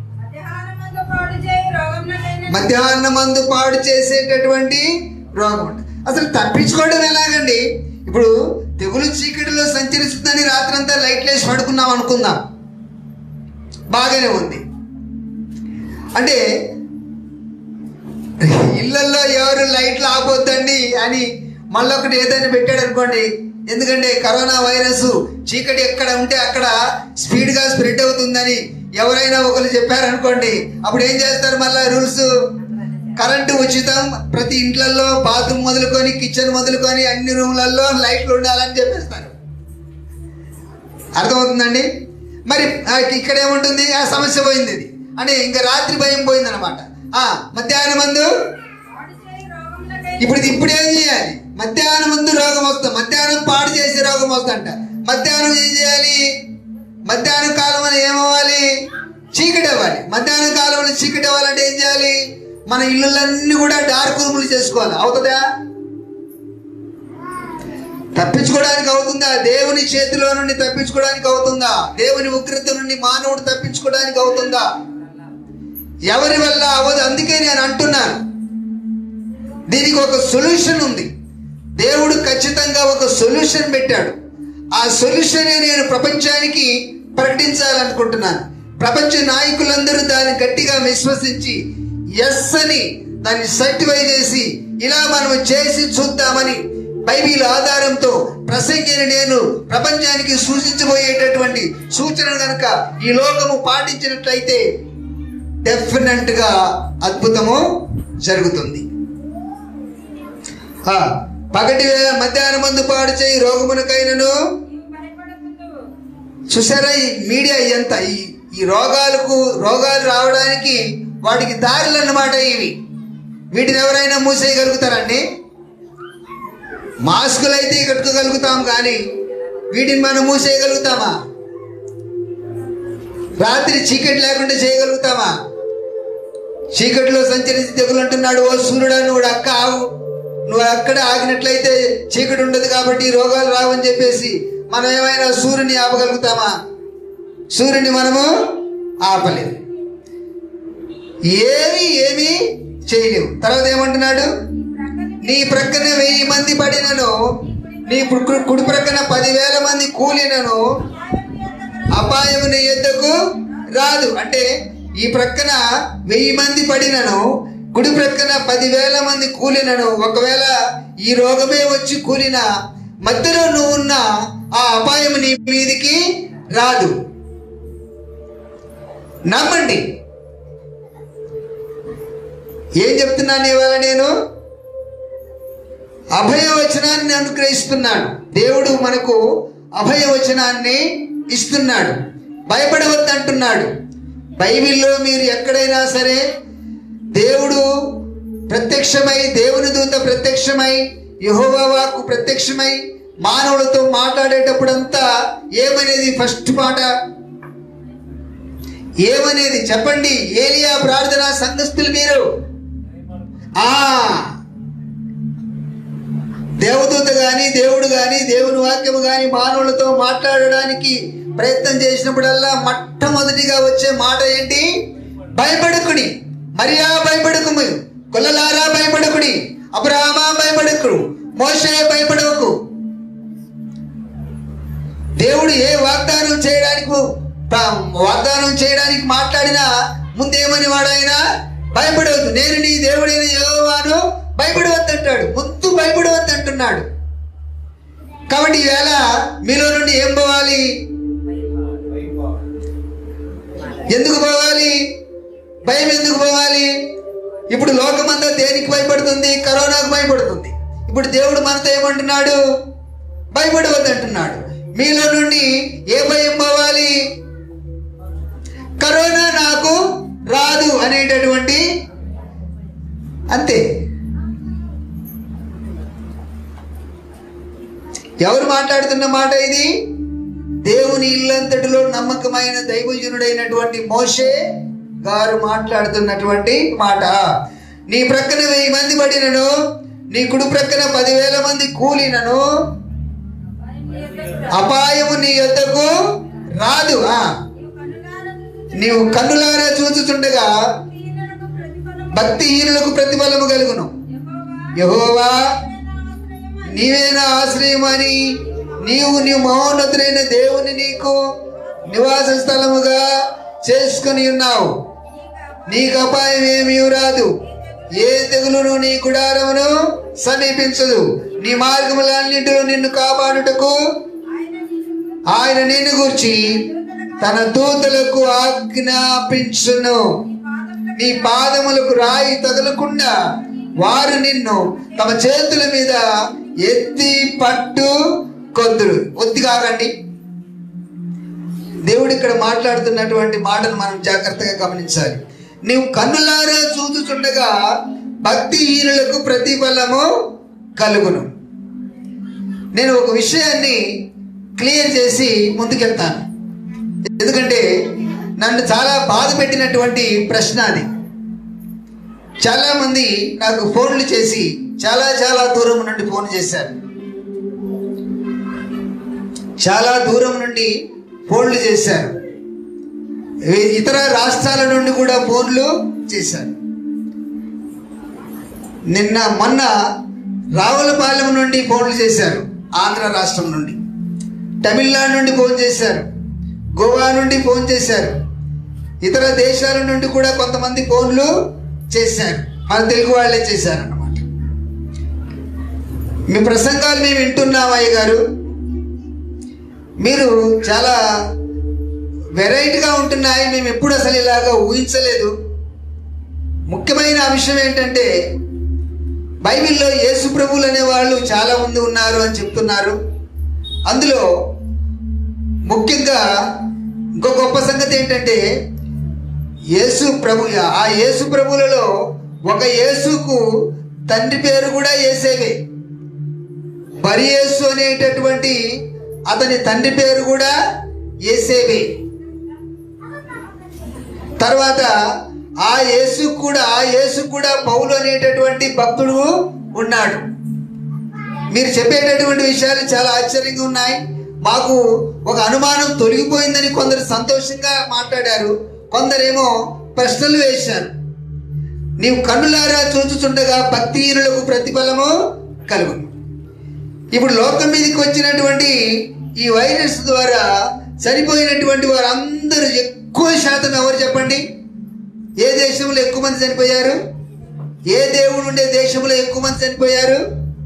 మధ్యాహ్నమందు పాడు చేసేటటువంటి రోగం. అసలు తప్పించుకోవడం ఎలాగండి? ఇప్పుడు తెగులు చీకటిలో సంచరిస్తుందని రాత్రంతా లైట్లు వేసి పడుకున్నాం అనుకుందాం, బాగానే ఉంది. అంటే ఇళ్లలో ఎవరు లైట్లు ఆపొద్దండి అని మళ్ళొకటి ఏదైనా పెట్టాడు అనుకోండి. ఎందుకంటే కరోనా వైరస్ చీకటి ఎక్కడ ఉంటే అక్కడ స్పీడ్గా స్ప్రెడ్ అవుతుందని ఎవరైనా ఒకరు చెప్పారనుకోండి, అప్పుడు ఏం చేస్తారు? మళ్ళీ రూల్స్, కరెంటు ఉచితం, ప్రతి ఇంట్లలో బాత్రూమ్ మొదలుకొని కిచెన్ మొదలుకొని అన్ని రూమ్లలో లైట్లు ఉండాలని చెప్పేస్తారు. అర్థమవుతుందండి? మరి ఇక్కడ ఏముంటుంది? ఆ సమస్య పోయింది. ఇది అంటే ఇంకా రాత్రి భయం పోయిందనమాట. మధ్యాహ్నం మందు ఇప్పుడు ఏం చేయాలి? మధ్యాహ్నం ముందు రోగం వస్తాం, మధ్యాహ్నం పాడు చేసే రోగం వస్తుందంట. మధ్యాహ్నం ఏం చేయాలి? మధ్యాహ్నం కాలం అని ఏమవ్వాలి? చీకటి అవ్వాలి. మధ్యాహ్నం కాలం అని చీకటి అవ్వాలంటే ఏం చేయాలి? మన ఇళ్ళన్నీ కూడా డార్క్ రూములు చేసుకోవాలి. అవుతుందా? తప్పించుకోవడానికి అవుతుందా? దేవుని చేతిలో నుండి తప్పించుకోవడానికి అవుతుందా? దేవుని ఉగ్రత నుండి మానవుడు తప్పించుకోవడానికి అవుతుందా? ఎవరి వల్ల అవ్వదు. అందుకే నేను అంటున్నాను, దీనికి ఒక సొల్యూషన్ ఉంది. దేవుడు ఖచ్చితంగా ఒక సొల్యూషన్ పెట్టాడు. ఆ సొల్యూషనే నేను ప్రపంచానికి ప్రకటించాలనుకుంటున్నాను. ప్రపంచ నాయకులందరూ దాన్ని గట్టిగా విశ్వసించి ఎస్ అని దాన్ని సర్టిఫై చేసి ఇలా మనం చేసి చూద్దామని బైబిల్ ఆధారంతో ప్రసంగిని నేను ప్రపంచానికి సూచించబోయేటటువంటి సూచన కనుక ఈ లోకము పాటించినట్లయితే డెఫినెట్ గా అద్భుతము జరుగుతుంది. పగటి మధ్యాహ్నం మందు పాడు చేయి రోగమునకైనను. చూసారా ఈ మీడియా ఎంత? ఈ రోగాలు రావడానికి వాటికి దారులు అన్నమాట ఇవి. వీటిని ఎవరైనా మూసేయగలుగుతారండి? మాస్కులు అయితే కట్టుకోగలుగుతాం, కానీ వీటిని మనం మూసేయగలుగుతామా? రాత్రి చీకటి లేకుండా చేయగలుగుతామా? చీకటిలో సంచరించి తెగులు అంటున్నాడు. ఓ సూర్యుడా, నువ్వు అక్కడ ఆగినట్లయితే చీకటి ఉండదు కాబట్టి రోగాలు రావని చెప్పేసి మనం ఏమైనా సూర్యుని ఆపగలుగుతామా? సూర్యుని మనము ఆపలేము, ఏమీ చేయలేము. తర్వాత ఏమంటున్నాడు? నీ ప్రక్కన 1000 మంది పడినను, నీ కుడి ప్రక్కన 10,000 మంది కూలినను అపాయము నీ యొద్దకు రాదు. అంటే ఈ ప్రక్కన 1000 మంది పడినను, కుడి ప్రక్కన 10,000 మంది కూలినను, ఒకవేళ ఈ రోగమే వచ్చి కూలిన మధ్యలో నువ్వు ఉన్న ఆ అపాయం నీ మీదికి రాదు. నమ్మండి. ఏం చెప్తున్నాను ఇవాళ? నేను అభయవచనాన్ని అనుగ్రహిస్తున్నాడు. దేవుడు మనకు అభయవచనాన్ని ఇస్తున్నాడు. భయపడవద్దు అంటున్నాడు. బైబిల్లో మీరు ఎక్కడైనా సరే దేవుడు ప్రత్యక్షమై, దేవుని దూత ప్రత్యక్షమై, యెహోవా వాక్కు ప్రత్యక్షమై మానవులతో మాట్లాడేటప్పుడంతా ఏమనేది? ఫస్ట్ మాట ఏమనేది చెప్పండి? ఏలియా ప్రార్థన సంఘస్థులు మీరు దేవదూత గాని, దేవుడు గాని, దేవుని వాక్యము గాని మానవులతో మాట్లాడడానికి ప్రయత్నం చేసినప్పుడల్లా మొట్టమొదటిగా వచ్చే మాట ఏంటి? భయపడకుడి, మరియా భయపడకుము, కొల్లలారా భయపడకుడి, అబ్రహామా భయపడకుడు, మోషే భయపడవకు. దేవుడు ఏ వాగ్దానం చేయడానికి మాట్లాడినా ముందేమని వాడైనా భయపడవద్దు. నేను నీ దేవుడైన యెహోవాను భయపడవద్దు అంటాడు. ముందు భయపడవద్దు అంటున్నాడు. కాబట్టి ఈవేళ మీలో నుండి ఏం పోవాలి? ఎందుకు పోవాలి? భయం ఎందుకు పోవాలి? ఇప్పుడు లోకమంతా దేనికి భయపడుతుంది? కరోనాకు భయపడుతుంది. ఇప్పుడు దేవుడు మనతో ఏమంటున్నాడు? భయపడవద్దు అంటున్నాడు. మీలో నుండి ఏ భయం పోవాలి? కరోనా నాకు రాదు అనేటటువంటి, అంతే. ఎవరు మాట్లాడుతున్న మాట ఇది? దేవుని ఇల్లంతటిలో నమ్మకమైన దైవజనుడైనటువంటి మోషే గారు మాట్లాడుతున్నటువంటి మాట. నీ ప్రక్కన 1000 మంది పడినను, నీ కుడి ప్రక్కన 10,000 మంది కూలినను, అపాయము నీ యొద్దకు రాదు. నీవు కన్నులారా చూచుచుండగా భక్తిహీనులకు ప్రతిఫలము కలుగును. యెహోవా నీవే నా ఆశ్రయమని నీవు మహోన్నతుడైన దేవుని నీకు నివాస స్థలముగా చేసుకుని ఉన్నావు. నీకు అపాయం ఏమీ రాదు, ఏ తెగులును నీ గుడారమును సమీపించదు. నీ మార్గములన్నింటిలో నిన్ను కాపాడుటకు ఆయన నిన్ను గూర్చి తన దూతలకు ఆజ్ఞాపించును. నీ పాదములకు రాయి తగలకుండా వారు నిన్ను తమ చేతుల మీద ఎత్తి పట్టు కొందరు. ఒత్తిగాకండి. దేవుడు ఇక్కడ మాట్లాడుతున్నటువంటి మాటను మనం జాగ్రత్తగా గమనించాలి. నీవు కన్నులారా చూచుచుండగా భక్తిహీనులకు ప్రతిఫలము కలుగును. నేను ఒక విషయాన్ని క్లియర్ చేసి ముందుకెళ్తాను. ఎందుకంటే నన్ను చాలా బాధ పెట్టినటువంటి ప్రశ్న అది. చాలామంది నాకు ఫోన్లు చేసి చాలా దూరం నుండి ఫోన్ చేశారు. చాలా దూరం నుండి ఫోన్లు చేశారు. ఇతర రాష్ట్రాల నుండి కూడా ఫోన్లు చేశారు. మొన్న రావులపాలెం నుండి ఫోన్లు చేశారు. ఆంధ్ర రాష్ట్రం నుండి, తమిళనాడు నుండి ఫోన్ చేశారు, గోవా నుండి ఫోన్ చేశారు, ఇతర దేశాల నుండి కూడా కొంతమంది ఫోన్లు చేశారు. మన తెలుగు వాళ్ళే చేశారన్నమాట. మీ ప్రసంగాలు మేము వింటున్నాం అయ్య గారు, మీరు చాలా వెరైటీగా ఉంటున్నాయి, మేము ఎప్పుడు అసలు ఇలాగా ఊహించలేదు. ముఖ్యమైన అంశం ఏంటంటే బైబిల్లో యేసు ప్రభువులు అనేవాళ్ళు చాలా మంది ఉన్నారు అని చెప్తున్నారు. అందులో ముఖ్యంగా ఇంకో గొప్ప సంగతి ఏంటంటే యేసు ప్రభువులలో ఒక యేసుకు తండ్రి పేరు కూడా యేసేవే. బరి యేసు అనేటటువంటి అతని తండ్రి పేరు కూడా యేసేవే. తర్వాత ఆ యేసు కూడా పౌలు అనేటటువంటి భక్తుడు ఉన్నాడు. మీరు చెప్పేటటువంటి విషయాలు చాలా ఆశ్చర్యంగా ఉన్నాయి. మాకు ఒక అనుమానం తొలగిపోయిందని కొందరు సంతోషంగా మాట్లాడారు, కొందరేమో ప్రశ్నలు వేశారు. నీవు కన్నులారా చూచుచుండగా భక్తిహీనులకు ప్రతిఫలము కలుగు. ఇప్పుడు లోకం మీదకి వచ్చినటువంటి ఈ వైరస్ ద్వారా చనిపోయినటువంటి వారందరూ ఎక్కువ శాతం ఎవరు చెప్పండి? ఏ దేశంలో ఎక్కువ మంది చనిపోయారు? ఏ దేవుడు ఉండే దేశంలో ఎక్కువ మంది చనిపోయారు?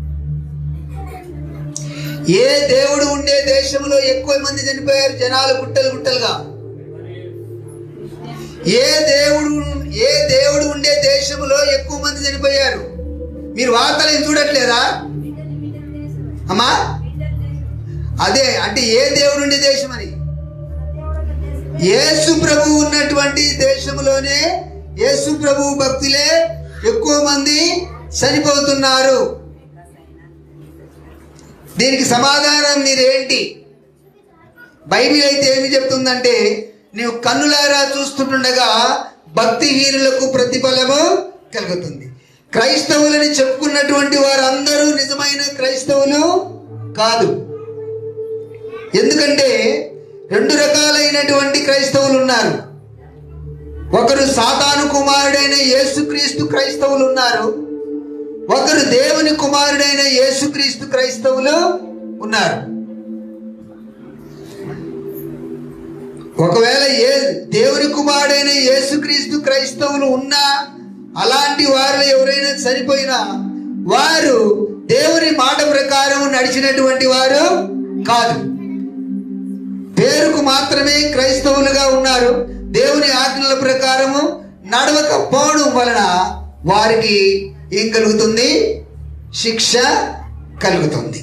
ఏ దేవుడు ఉండే దేశంలో ఎక్కువ మంది చనిపోయారు? జనాలు గుట్టలుగా. ఏ దేవుడు ఉండే దేశంలో ఎక్కువ మంది చనిపోయారు? మీరు వార్తలు చూడట్లేదా అమ్మా? అదే అంటే ఏ దేవుడు ఉండే దేశం అని. యేసు ప్రభు ఉన్నటువంటి దేశంలోనే యేసు ప్రభు భక్తులే ఎక్కువ మంది చనిపోతున్నారు. దీనికి సమాధానం మీరేంటి? బైబిల్ అయితే ఏమి చెప్తుందంటే, నీవు కన్నులారా చూస్తుండగా భక్తిహీనులకు ప్రతిఫలము కలుగుతుంది. క్రైస్తవులని చెప్పుకున్నటువంటి వారందరూ నిజమైన క్రైస్తవులు కాదు. ఎందుకంటే రెండు రకాలైనటువంటి క్రైస్తవులు ఉన్నారు. ఒకరు సాతాను కుమారుడైన యేసుక్రీస్తు క్రైస్తవులు ఉన్నారు, ఒకరు దేవుని కుమారుడైన యేసుక్రీస్తు క్రైస్తవులు ఉన్నారు. ఒకవేళ దేవుని కుమారుడైన యేసుక్రీస్తు క్రైస్తవులు ఉన్నా, అలాంటి వారు ఎవరైనా చనిపోయినా వారు దేవుని మాట ప్రకారం నడిచినటువంటి వారు కాదు. పేరుకు మాత్రమే క్రైస్తవులుగా ఉన్నారు. దేవుని ఆజ్ఞల ప్రకారము నడవకపోవడం వలన వారికి ఏం కలుగుతుంది? శిక్ష కలుగుతుంది.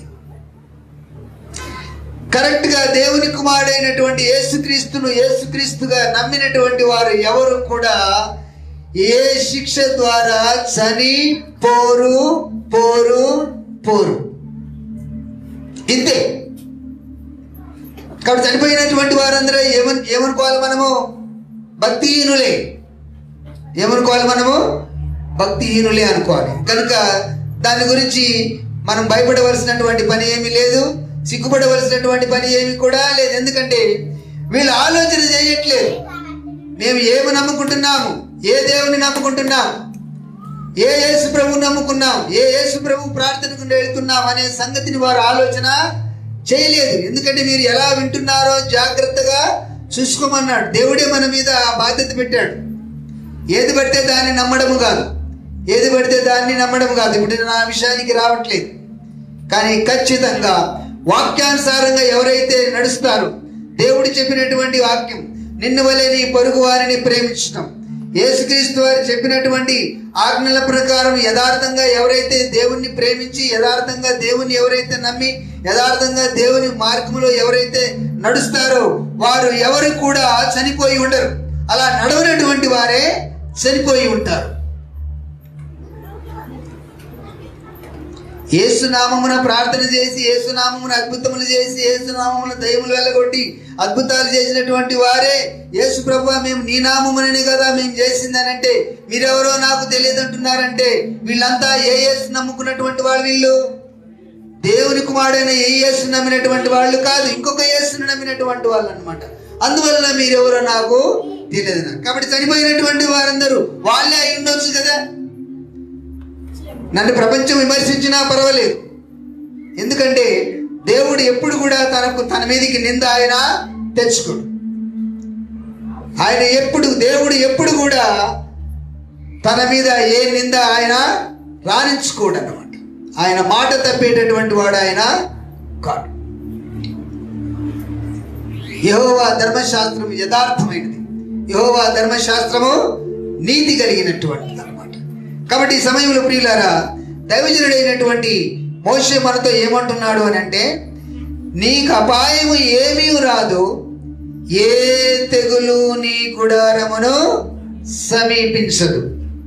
కరెక్ట్ గా దేవుని కుమారుడైనటువంటి యేసుక్రీస్తుగా నమ్మినటువంటి వారు ఎవరు కూడా ఏ శిక్ష ద్వారా చనిపోరు పోరు పోరు ఇంతే. కాబట్టి చనిపోయినటువంటి వారందరూ ఏమనుకోవాలి? మనము భక్తిహీనులే. ఏమనుకోవాలి? మనము భక్తిహీనులే అనుకోవాలి. కనుక దాని గురించి మనం భయపడవలసినటువంటి పని ఏమీ లేదు, సిగ్గుపడవలసినటువంటి పని ఏమి కూడా లేదు. ఎందుకంటే వీళ్ళు ఆలోచన చేయట్లేదు. మేము ఏమి నమ్ముకుంటున్నాము, ఏ దేవుని నమ్ముకుంటున్నాం, ఏ యేసు ప్రభువు నమ్ముకున్నాం, ఏ యేసు ప్రభు ప్రార్థనకు వెళ్తున్నాం అనే సంగతిని వారు ఆలోచన చేయలేదు. ఎందుకంటే మీరు ఎలా వింటున్నారో జాగ్రత్తగా చూసుకోమన్నాడు. దేవుడే మన మీద బాధ్యత పెట్టాడు. ఏది పడితే దాన్ని నమ్మడము కాదు, ఏది పడితే దాన్ని నమ్మడము కాదు. ఇప్పుడు నా విషయానికి రావట్లేదు, కానీ ఖచ్చితంగా వాక్యానుసారంగా ఎవరైతే నడుస్తారో, దేవుడు చెప్పినటువంటి వాక్యం, నిన్ను వలె నీ పొరుగు వారిని ప్రేమించడం, యేసుక్రీస్తు వారు చెప్పినటువంటి ఆజ్ఞల ప్రకారం యథార్థంగా ఎవరైతే దేవుణ్ణి ప్రేమించి, యథార్థంగా దేవుని ఎవరైతే నమ్మి, యథార్థంగా దేవుని మార్గంలో ఎవరైతే నడుస్తారో వారు ఎవరు కూడా చనిపోయి ఉండరు. అలా నడవనటువంటి వారే చనిపోయి ఉంటారు. యేసునామమున ప్రార్థన చేసి, యేసునామమున అద్భుతములు చేసి, యేసునామమున దయ్యములు వెళ్ళగొట్టి అద్భుతాలు చేసినటువంటి వారే యేసు ప్రభువా మేము నీ నామముననే కదా మేము చేసిందని అంటే, మీరెవరో నాకు తెలియదు అంటున్నారంటే, వీళ్ళంతా ఏ యేసు నమ్ముకున్నటువంటి వాళ్ళు? వీళ్ళు దేవుని కుమారుడైన ఏ యేసు నమ్మినటువంటి వాళ్ళు కాదు, ఇంకొక యేసును నమ్మినటువంటి వాళ్ళు అన్నమాట. అందువల్ల మీరెవరో నాకు తెలియదు. కాబట్టి చనిపోయినటువంటి వారందరూ వాళ్ళే అయి ఉండొచ్చు కదా. నన్ను ప్రపంచం విమర్శించినా పర్వాలేదు, ఎందుకంటే దేవుడు ఎప్పుడు కూడా తన మీదకి నింద ఆయన తెచ్చుకోడు. దేవుడు ఎప్పుడు కూడా తన మీద ఏ నింద ఆయన రాణించుకోడు అన్నమాట. ఆయన మాట తప్పేటటువంటి వాడు ఆయన కాదు. యెహోవా ధర్మశాస్త్రం యథార్థమైనది, యెహోవా ధర్మశాస్త్రము నీతి కలిగినటువంటిది అన్నమాట. కాబట్టి ఈ సమయంలో ప్రియులారా, దైవజనుడైనటువంటి మోషే మనతో ఏమంటున్నాడు అని అంటే, నీకు అపాయము ఏమీ రాదు, ఏ తెగులు నీ గుడారమును సమీపించదు.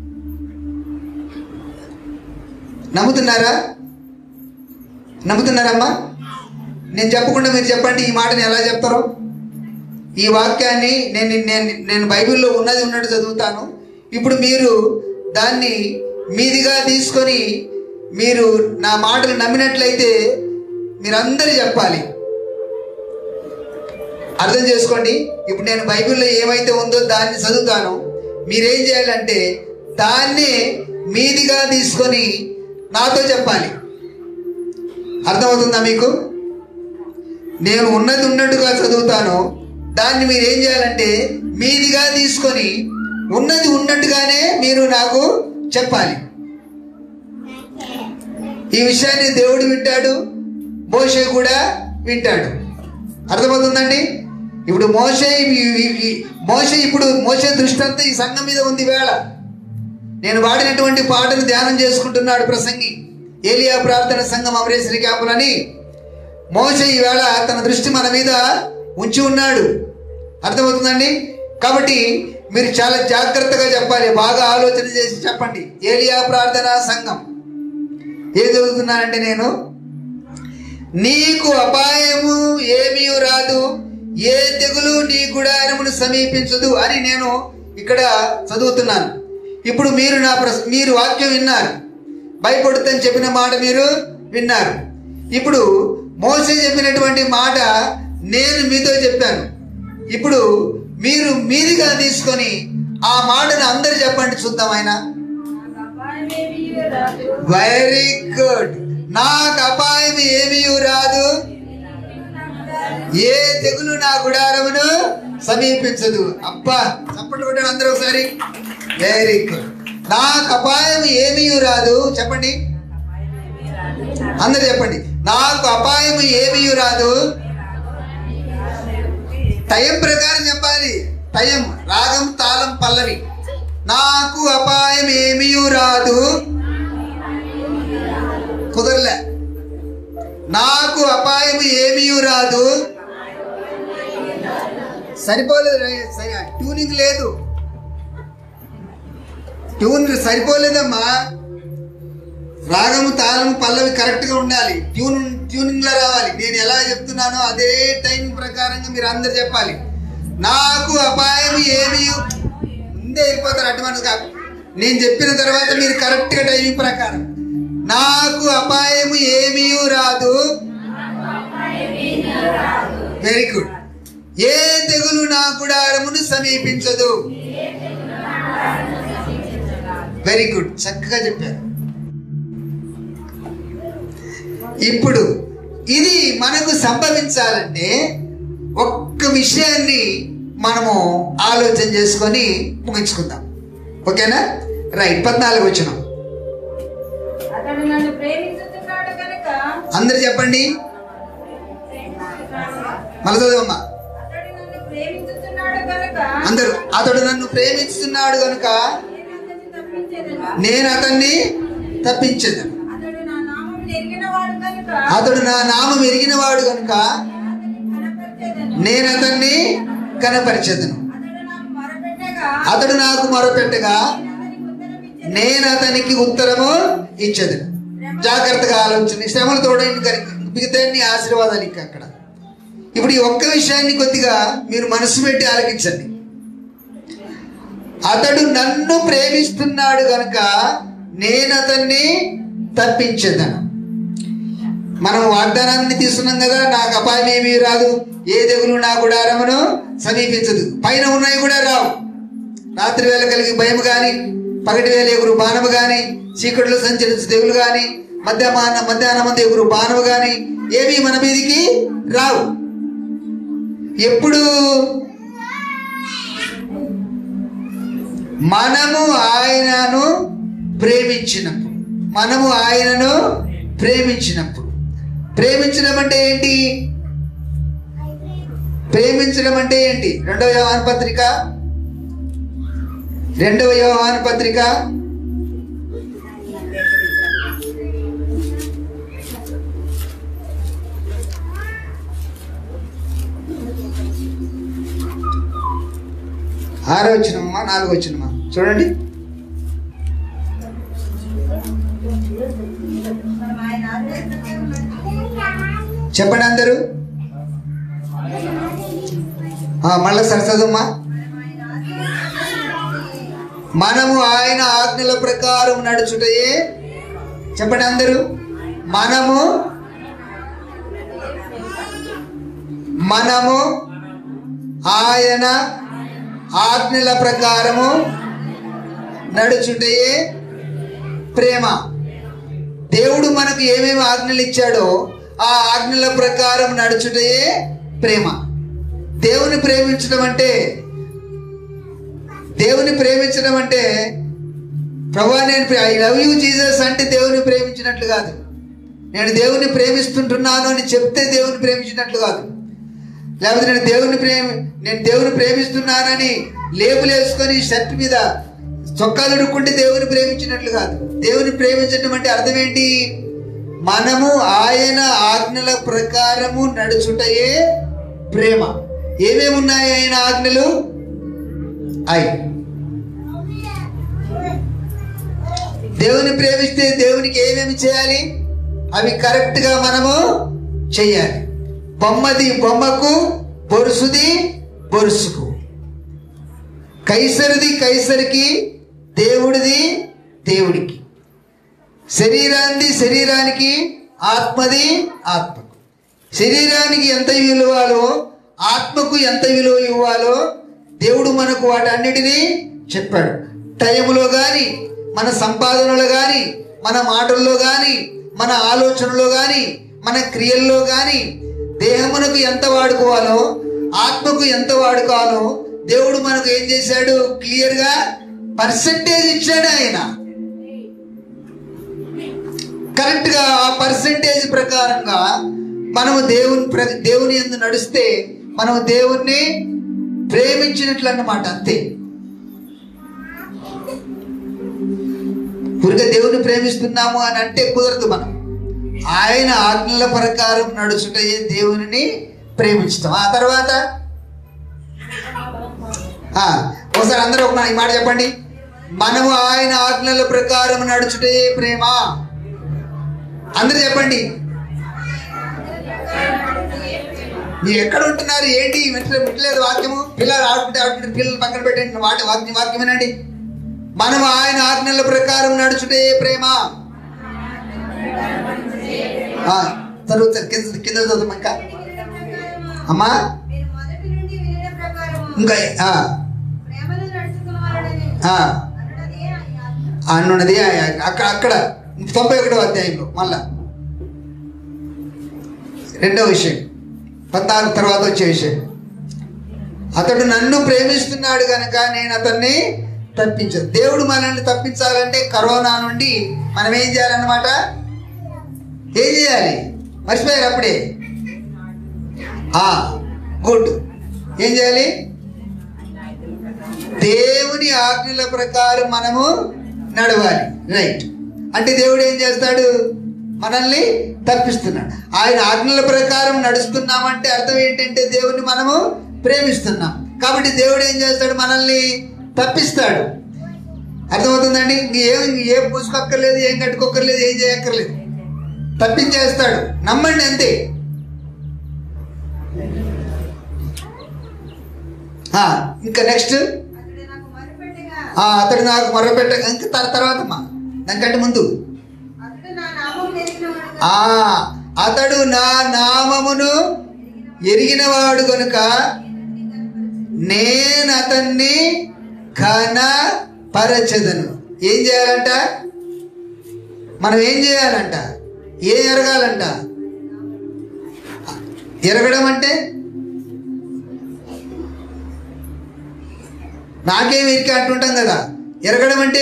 నమ్ముతున్నారా? నమ్ముతున్నారమ్మా? నేను చెప్పకుండా మీరు చెప్పండి, ఈ మాటని ఎలా చెప్తారో. ఈ వాక్యాన్ని నేను బైబిల్లో ఉన్నది ఉన్నట్టు చదువుతాను. ఇప్పుడు మీరు దాన్ని మీదిగా తీసుకొని మీరు నా మాటలు నమ్మినట్లయితే మీరందరూ చెప్పాలి. అర్థం చేసుకోండి. ఇప్పుడు నేను బైబిల్లో ఏమైతే ఉందో దాన్ని చదువుతాను. మీరేం చేయాలంటే దాన్నే మీదిగా తీసుకొని నాతో చెప్పాలి. అర్థమవుతుందా మీకు? నేను ఉన్నది ఉన్నట్టుగా చదువుతాను, దాన్ని మీరు ఏం చేయాలంటే మీదిగా తీసుకొని ఉన్నది ఉన్నట్టుగానే మీరు నాకు చెప్పాలి. ఈ విషయాన్ని దేవుడు వింటాడు, మోషే కూడా వింటాడు. అర్థమవుతుందండి? ఇప్పుడు మోషే దృష్టి అంతా ఈ సంఘం మీద ఉంది. వేళ నేను వాడినటువంటి పాటను ధ్యానం చేసుకుంటున్నాడు ప్రసంగి. ఏలియా ప్రార్థన సంఘం అమరేశ్వరి క్యాంపులని మోషే ఈవేళ తన దృష్టి మన మీద ఉంచి ఉన్నాడు. అర్థమవుతుందండి? కాబట్టి మీరు చాలా జాగ్రత్తగా చెప్పాలి, బాగా ఆలోచన చేసి చెప్పండి. ఏలియా ప్రార్థనా సంఘం ఏం చదువుతున్నానంటే, నేను నీకు అపాయము ఏమీ రాదు, ఏ తెగులు నీ గుడారమును సమీపించదు అని నేను ఇక్కడ చదువుతున్నాను. ఇప్పుడు మీరు వాక్యం విన్నారు, భయపడుతుందని చెప్పిన మాట మీరు విన్నారు. ఇప్పుడు మోసే చెప్పినటువంటి మాట నేను మీతో చెప్పాను. ఇప్పుడు మీరు మీదిగా తీసుకొని ఆ మాటను అందరు చెప్పండి, చూద్దాం. ఆయన వెరీ గుడ్. నాకు అపాయం ఏమీ రాదు, ఏ తెగులు నా గుడారమును సమీపించదు. అబ్బా, చప్పట్లు కొట్టాడు అందరూ ఒకసారి. Very good. నాకు అపాయం ఏమీ రాదు. చెప్పండి అందరు, చెప్పండి. నాకు అపాయం ఏమీ రాదు. టైం ప్రకారం చెప్పాలి. టైం, రాగం, తాళం, పల్లవి. నాకు అపాయం ఏమీ రాదు. కుదరలే. నాకు అపాయం ఏమీ రాదు. సరిపోలేదు, ట్యూనింగ్ లేదు, ట్యూన్ సరిపోలేదమ్మా. రాగము, తాళము, పల్లవి కరెక్ట్గా ఉండాలి. ట్యూనింగ్లో రావాలి. నేను ఎలా చెప్తున్నానో అదే టైం ప్రకారంగా మీరు అందరు చెప్పాలి. నాకు అపాయం ఏమీ ముందే వెళ్ళిపోతారు అడ్వాన్స్ కాదు. నేను చెప్పిన తర్వాత మీరు కరెక్ట్గా టైమింగ్ ప్రకారం నాకు అపాయం ఏమీ రాదు. Very good. ఏ తెగులు నా గుడారమును సమీపించదు. వెరీ గుడ్, చక్కగా చెప్పారు. ఇప్పుడు ఇది మనకు సంభవించాలంటే ఒక్క విషయాన్ని మనము ఆలోచన చేసుకొని ముగించుకుందాం. ఓకేనా? రైట్. 14 వచనం అందరు చెప్పండి. మళ్ళీ చదవమ్మా అందరు. అతడు నన్ను ప్రేమిస్తున్నాడు కనుక నేను అతన్ని తప్పించేదను. అతడు నా నామం ఎరిగిన వాడు కనుక నేను అతన్ని కనపరిచెదను. అతడు నాకు మొరపెట్టగా నేను అతనికి ఉత్తరము ఇచ్చేదను. జాగ్రత్తగా ఆలోచన. శ్రమలు తోడైన మిగతాన్ని ఆశీర్వాదాలు ఇంకా అక్కడ. ఇప్పుడు ఈ ఒక్క విషయాన్ని కొద్దిగా మీరు మనసు పెట్టి ఆలకించండి. అతడు నన్ను ప్రేమిస్తున్నాడు కనుక నేను అతన్ని తప్పించేదను. మనం వాగ్దానాన్ని తీసుకున్నాం కదా, నాకు అపాయం ఏమీ రాదు, ఏ తెగులు నా గుడారమును సమీపించదు. పైన ఉన్నాయి కూడా రావు. రాత్రి వేళ కలిగి భయం కానీ, పగటి వేళ ఎగురు బాణము కానీ, చీకటిలో సంచరించు తెగులు కానీ, మధ్యాహ్నం ఎగురు బాణము కానీ ఏమీ మన మీదికి రావు. ఎప్పుడు మనము ఆయనను ప్రేమించినప్పుడు. మనము ఆయనను ప్రేమించినప్పుడు. ప్రేమించడం అంటే ఏంటి? ప్రేమించడం అంటే ఏంటి? 2వ యోహాను పత్రిక 6వ వచనమా 4వ వచనమా చూడండి. చెప్పండి అందరూ. మళ్ళా సరసదమ్మా. మనము ఆయన ఆజ్ఞల ప్రకారం నడుచుటయే. చెప్పండి అందరూ. మనము ఆయన ఆజ్ఞల ప్రకారము నడుచుటయే ప్రేమ. దేవుడు మనకు ఏమేమి ఆజ్ఞలు ఇచ్చాడో ఆ ఆజ్ఞల ప్రకారం నడుచుటయే ప్రేమ. దేవుని ప్రేమించడం అంటే ప్రభువా నేను ఐ లవ్ యూ జీసస్ అంటే దేవుని ప్రేమించినట్లు కాదు. నేను దేవుని ప్రేమిస్తుంటున్నాను అని చెప్తే దేవుని ప్రేమించినట్లు కాదు. లేకపోతే నేను దేవుని ప్రేమిస్తున్నానని లేబుల్ వేసుకొని షర్ట్ మీద చొక్కా దుడుక్కుంటే దేవుని ప్రేమించినట్లు కాదు. దేవుని ప్రేమించడం అంటే అర్థం ఏంటి? మనము ఆయన ఆజ్ఞల ప్రకారము నడుచుటయే ప్రేమ. ఏమేమి ఉన్నాయి ఆయన ఆజ్ఞలు? దేవుని ప్రేమిస్తే దేవునికి ఏమేమి చేయాలి? అవి కరెక్ట్గా మనము చెయ్యాలి. బొమ్మది బొమ్మకు, బొరుసుది బొరుసుకు, కైసరిది కైసరికి, దేవుడిది దేవుడికి, శరీరాన్ని శరీరానికి, ఆత్మది ఆత్మకు. శరీరానికి ఎంత విలువాలో, ఆత్మకు ఎంత విలువ ఇవ్వాలో దేవుడు మనకు వాటన్నిటినీ చెప్పాడు. టైంలో కానీ, మన సంపాదనలో కానీ, మన మాటల్లో కానీ, మన ఆలోచనలో కానీ, మన క్రియల్లో కానీ దేహమునకు ఎంత వాడుకోవాలో, ఆత్మకు ఎంత వాడుకోవాలో దేవుడు మనకు ఏం చేశాడు? క్లియర్గా పర్సెంటేజ్ ఇచ్చాడు. ఆయన కరెక్ట్గా ఆ పర్సెంటేజ్ ప్రకారంగా మనము దేవుని యందు నడిస్తే మనము దేవుణ్ణి ప్రేమించినట్లు అన్నమాట. అంతే. పురుగా దేవుని ప్రేమిస్తున్నాము అని అంటే కుదరదు. మనం ఆయన ఆజ్ఞల ప్రకారం నడుచుటయే దేవుని ప్రేమించుతాం. ఆ తర్వాత ఒకసారి అందరూ ఒక ఈ మాట చెప్పండి. మనము ఆయన ఆజ్ఞల ప్రకారం నడుచుటయే ప్రేమ. అందరూ చెప్పండి. మీరు ఎక్కడ ఉంటున్నారు? ఏంటి వింటలేదు వాక్యము? పిల్లలు ఆడుకుంటే పిల్లలు పక్కన పెట్టండి. వాక్యం వినండి. మనం ఆయన ఆజ్ఞల ప్రకారం నడుచుటే ప్రేమ. చదువుతారు కింద చదువు ఇంకా అమ్మా. ఇంకా అన్నది అక్కడ 91వ అధ్యాయంలో మళ్ళా 2వ విషయం 16 తర్వాత వచ్చే విషయం. అతడు నన్ను ప్రేమిస్తున్నాడు కనుక నేను అతన్ని తప్పించాను. దేవుడు మనల్ని తప్పించాలంటే కరోనా నుండి మనం ఏం చేయాలన్నమాట? ఏం చేయాలి? మర్చిపోయారు అప్పుడే. గుడ్. ఏం చేయాలి? దేవుని ఆజ్ఞల ప్రకారం మనము నడవాలి. రైట్. అంటే దేవుడు ఏం చేస్తాడు? మనల్ని తప్పిస్తున్నాడు. ఆయన ఆజ్ఞల ప్రకారం నడుస్తున్నామంటే అర్థం ఏంటంటే దేవుని మనము ప్రేమిస్తున్నాం కాబట్టి దేవుడు ఏం చేస్తాడు? మనల్ని తప్పిస్తాడు. అర్థమవుతుందండి? ఏం పూసుకోక్కర్లేదు, ఏం కట్టుకోక్కర్లేదు, ఏం చేయక్కర్లేదు, తప్పించేస్తాడు. నమ్మండి అంతే. ఇంకా నెక్స్ట్ అతడు నాకు మొరపెట్టగా, ఇంకా తర్వాతమ్మా దానికంటే ముందు అతడు నా నామమును ఎరిగినవాడు కనుక నేను అతన్ని ఘనపరచెదను. ఏం చేయాలంట? మనం ఏం చేయాలంట? ఏం ఎరగాలంట? ఎరగడం అంటే నాకేమి ఇరికి అంటుంటాం కదా. ఎరగడం అంటే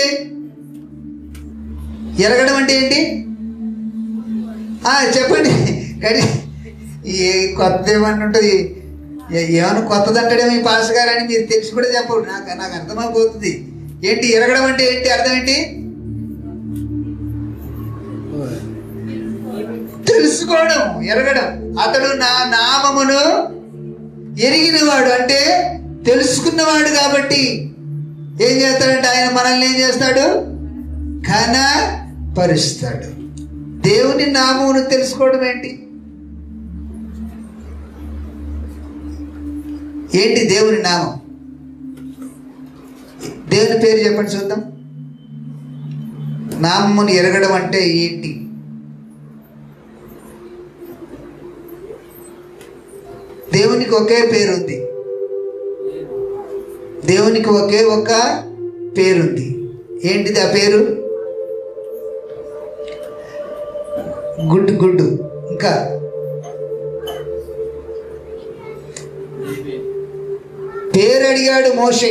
ఏంటి? చెప్పండి. కానీ ఏ కొత్త ఏమన్నా ఉంటుంది, ఏమైనా కొత్తది అంటాడేమో ఈ పాస్ గారు అని మీరు తెలిసి కూడా చెప్పరు. నాకు అర్థమైపోతుంది. ఏంటి ఎరగడం అంటే? ఏంటి అర్థం? ఏంటి? తెలుసుకోవడం, ఎరగడం. అతడు నా నామమును ఎరిగినవాడు అంటే తెలుసుకున్నవాడు కాబట్టి ఏం చేస్తాడంటే ఆయన మనల్ని ఏం చేస్తాడు? ఘనపరుస్తాడు. దేవుని నామమును తెలుసుకోవడం ఏంటి? దేవుని నామం? దేవుని పేరు చెప్పండి చూద్దాం. నామమును ఎరగడం అంటే ఏంటి? దేవునికి ఒకే పేరు ఉంది. దేవునికి ఒకే ఒక పేరుంది. ఏంటిది ఆ పేరు? గుడ్. ఇంకా పేరు అడిగాడు మోషే.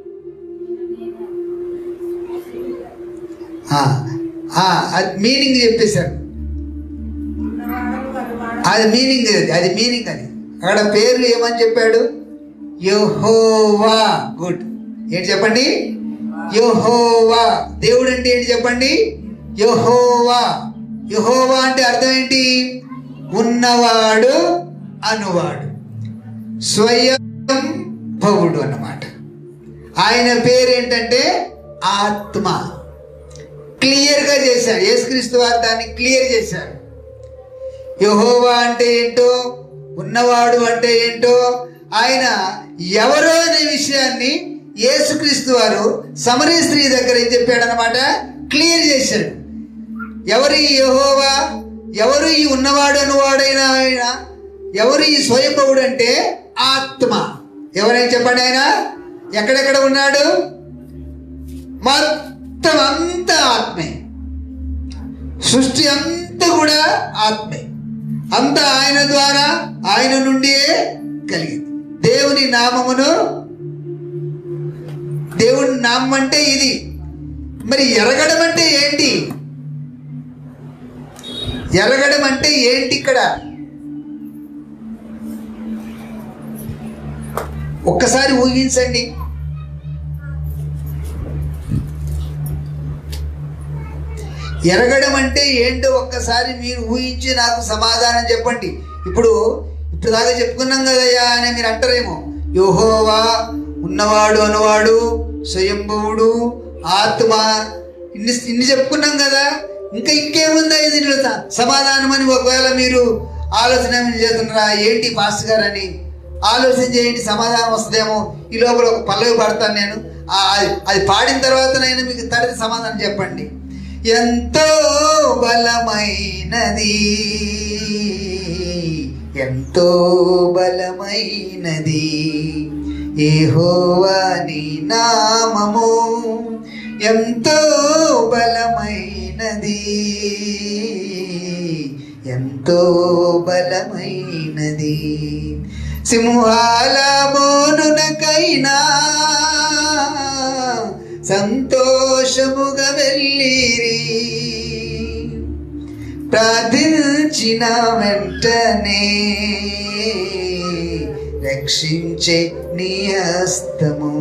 అది మీనింగ్ చెప్పేశాడు. అది మీనింగ్. అది అక్కడ పేరు ఏమని చెప్పాడు? యెహోవా. గుడ్. ఏంటి చెప్పండి? యెహోవా. దేవుడు అంటే ఏంటి చెప్పండి? యెహోవా. యెహోవా అంటే అర్థం ఏంటి? ఉన్నవాడు, అనువాడు, స్వయం భవుడు అన్నమాట. ఆయన పేరు ఏంటంటే ఆత్మ. క్లియర్గా చేశాడు యేసుక్రీస్తు వారు, దాన్ని క్లియర్ చేశారు. యెహోవా అంటే ఏంటో, ఉన్నవాడు అంటే ఏంటో, ఆయన ఎవరో అనే విషయాన్ని యేసుక్రీస్తు వారు సమరీ స్త్రీ దగ్గర ఏం చెప్పాడనమాట? క్లియర్ చేశాడు. ఎవరు ఈ యెహోవా, ఎవరు ఈ ఉన్నవాడు అనువాడైన ఆయన, ఎవరు ఈ స్వయంభవుడు అంటే ఆత్మ. ఎవరైనా చెప్పండి. ఆయన ఎక్కడెక్కడ ఉన్నాడు? మొత్తం అంతా ఆత్మే. సృష్టి అంతా కూడా ఆత్మే. అంతా ఆయన ద్వారా, ఆయన నుండియే కలిగింది. దేవుని నామమును, దేవుని నామం అంటే ఇది. మరి ఎరగడం అంటే ఏంటి? ఎరగడం అంటే ఏంటి? ఇక్కడ ఒక్కసారి ఊహించండి. ఎరగడం అంటే ఏంటో ఒక్కసారి మీరు ఊహించి నాకు సమాధానం చెప్పండి. ఇప్పుడు దాకా చెప్పుకున్నాం కదయ్యా అని మీరు అంటారేమో. యెహోవా, ఉన్నవాడు, అనువాడు, స్వయంభవుడు, ఆత్మ, ఇన్ని చెప్పుకున్నాం కదా. ఇంకేముందా దీనిలో సమాధానం అని ఒకవేళ మీరు ఆలోచన చేస్తున్నారా? ఏంటి పాస్టర్ గారు అని ఆలోచన చేయండి, సమాధానం వస్తుందేమో. ఈ లోపల ఒక పల్లవి పాడతాను నేను. అది పాడిన తర్వాత నేను మీకు తడితే సమాధానం చెప్పండి. ఎంతో బలమైనది, ఎంతో బలమైనది యెహోవా నీ నామము, ఎంతో బలమైనది, ఎంతో బలమైనది. సింహాల బోనునకైనా సంతోషముగా వెళ్ళిరి, ప్రార్థించిన వెంటనే రక్షించే నీ హస్తము.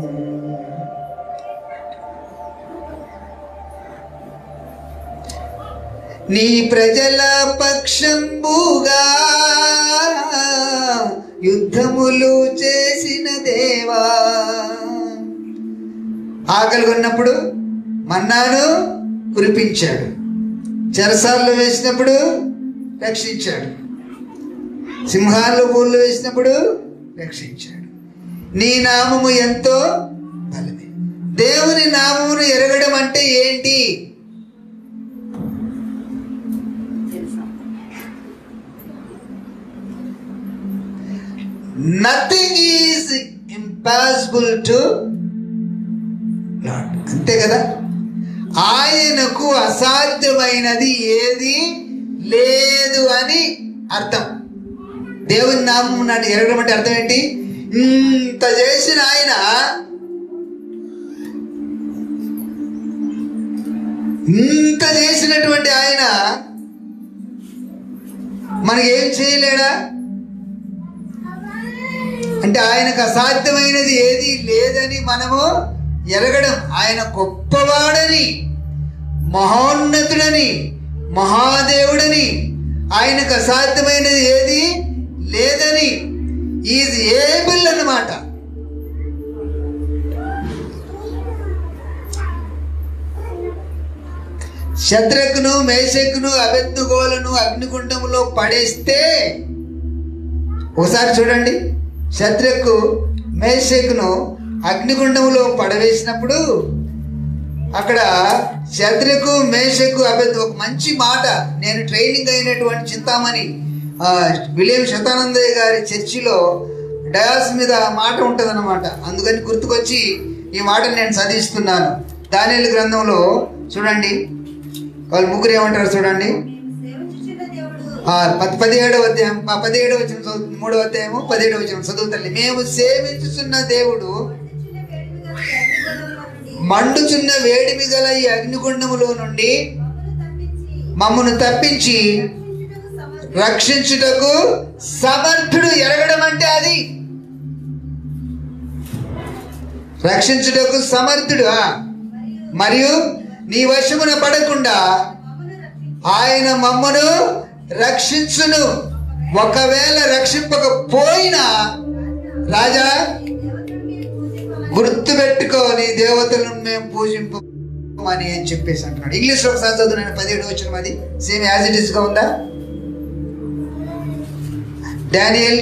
నీ ప్రజల పక్షంబుగా యుద్ధములు చేసిన దేవా. ఆకలి కొన్నప్పుడు మన్నాను కురిపించాడు, చెరసాల్లో వేసినప్పుడు రక్షించాడు, సింహాల్లో పూలు వేసినప్పుడు రక్షించాడు. నీ నామము ఎంతో బలమే. దేవుని నామమును ఎరగడం అంటే ఏంటి? Nothing is impossible to Lord. అంతే కదా. ఆయనకు అసాధ్యమైనది ఏది లేదు అని అర్థం. దేవుని నామం నాటి ఎరగడం అంటే అర్థం ఏంటి? ఇంత చేసిన ఆయన, ఇంత చేసినటువంటి ఆయన మనకేం చేయలేడా? అంటే ఆయనకు అసాధ్యమైనది ఏది లేదని మనము ఎరగడం. ఆయన గొప్పవాడని, మహోన్నతుడని, మహాదేవుడని, ఆయనకు అసాధ్యమైనది ఏది లేదని, ఈజ్ ఏబుల్ అన్నమాట. శద్రకును, మేషకును, అబేద్నెగోలను అగ్నిగుండములో పడేస్తే, ఒకసారి చూడండి, శద్రకు, మేషకును అగ్నిగుండములో పడవేసినప్పుడు అక్కడ శద్రకు, మేషకు, అబేద్నెగో ఒక మంచి మాట. నేను ట్రైనింగ్ అయినటువంటి చింతామణి విలియం శతానందయ్య గారి చర్చిలో డయాస్ మీద మాట ఉంటుంది అన్నమాట. అందుకని గుర్తుకొచ్చి ఈ మాటను నేను చదివిస్తున్నాను. దానియేలు గ్రంథంలో చూడండి, వాళ్ళు ముగ్గురు ఏమంటారు చూడండి. 17వ అధ్యాయం 17వ వచనం చదువుతుంది. 3వ అధ్యాయము 17వ వచనం చదువుతుంది. మేము సేవించుచున్న దేవుడు మండుచున్న వేడిమి గల ఈ అగ్నిగుండములో నుండి మమ్మను తప్పించి రక్షించుటకు సమర్థుడు. ఎరగడం అంటే అది రక్షించుటకు సమర్థుడు. మరియు నీ వశమున పడకుండా ఆయన మమ్మను రక్షించును. ఒకవేళ రక్షింపకపోయినా రాజా గుర్తుపెట్టుకో, నీ దేవతలను మేము పూజింపమని అని చెప్పేసి అంటున్నాడు. ఇంగ్లీష్లో ఒకసారి చదువు, నేను 17 వచ్చిన అది సేమ్ యాజ్ ఇట్ ఈస్గా ఉందా? డానియల్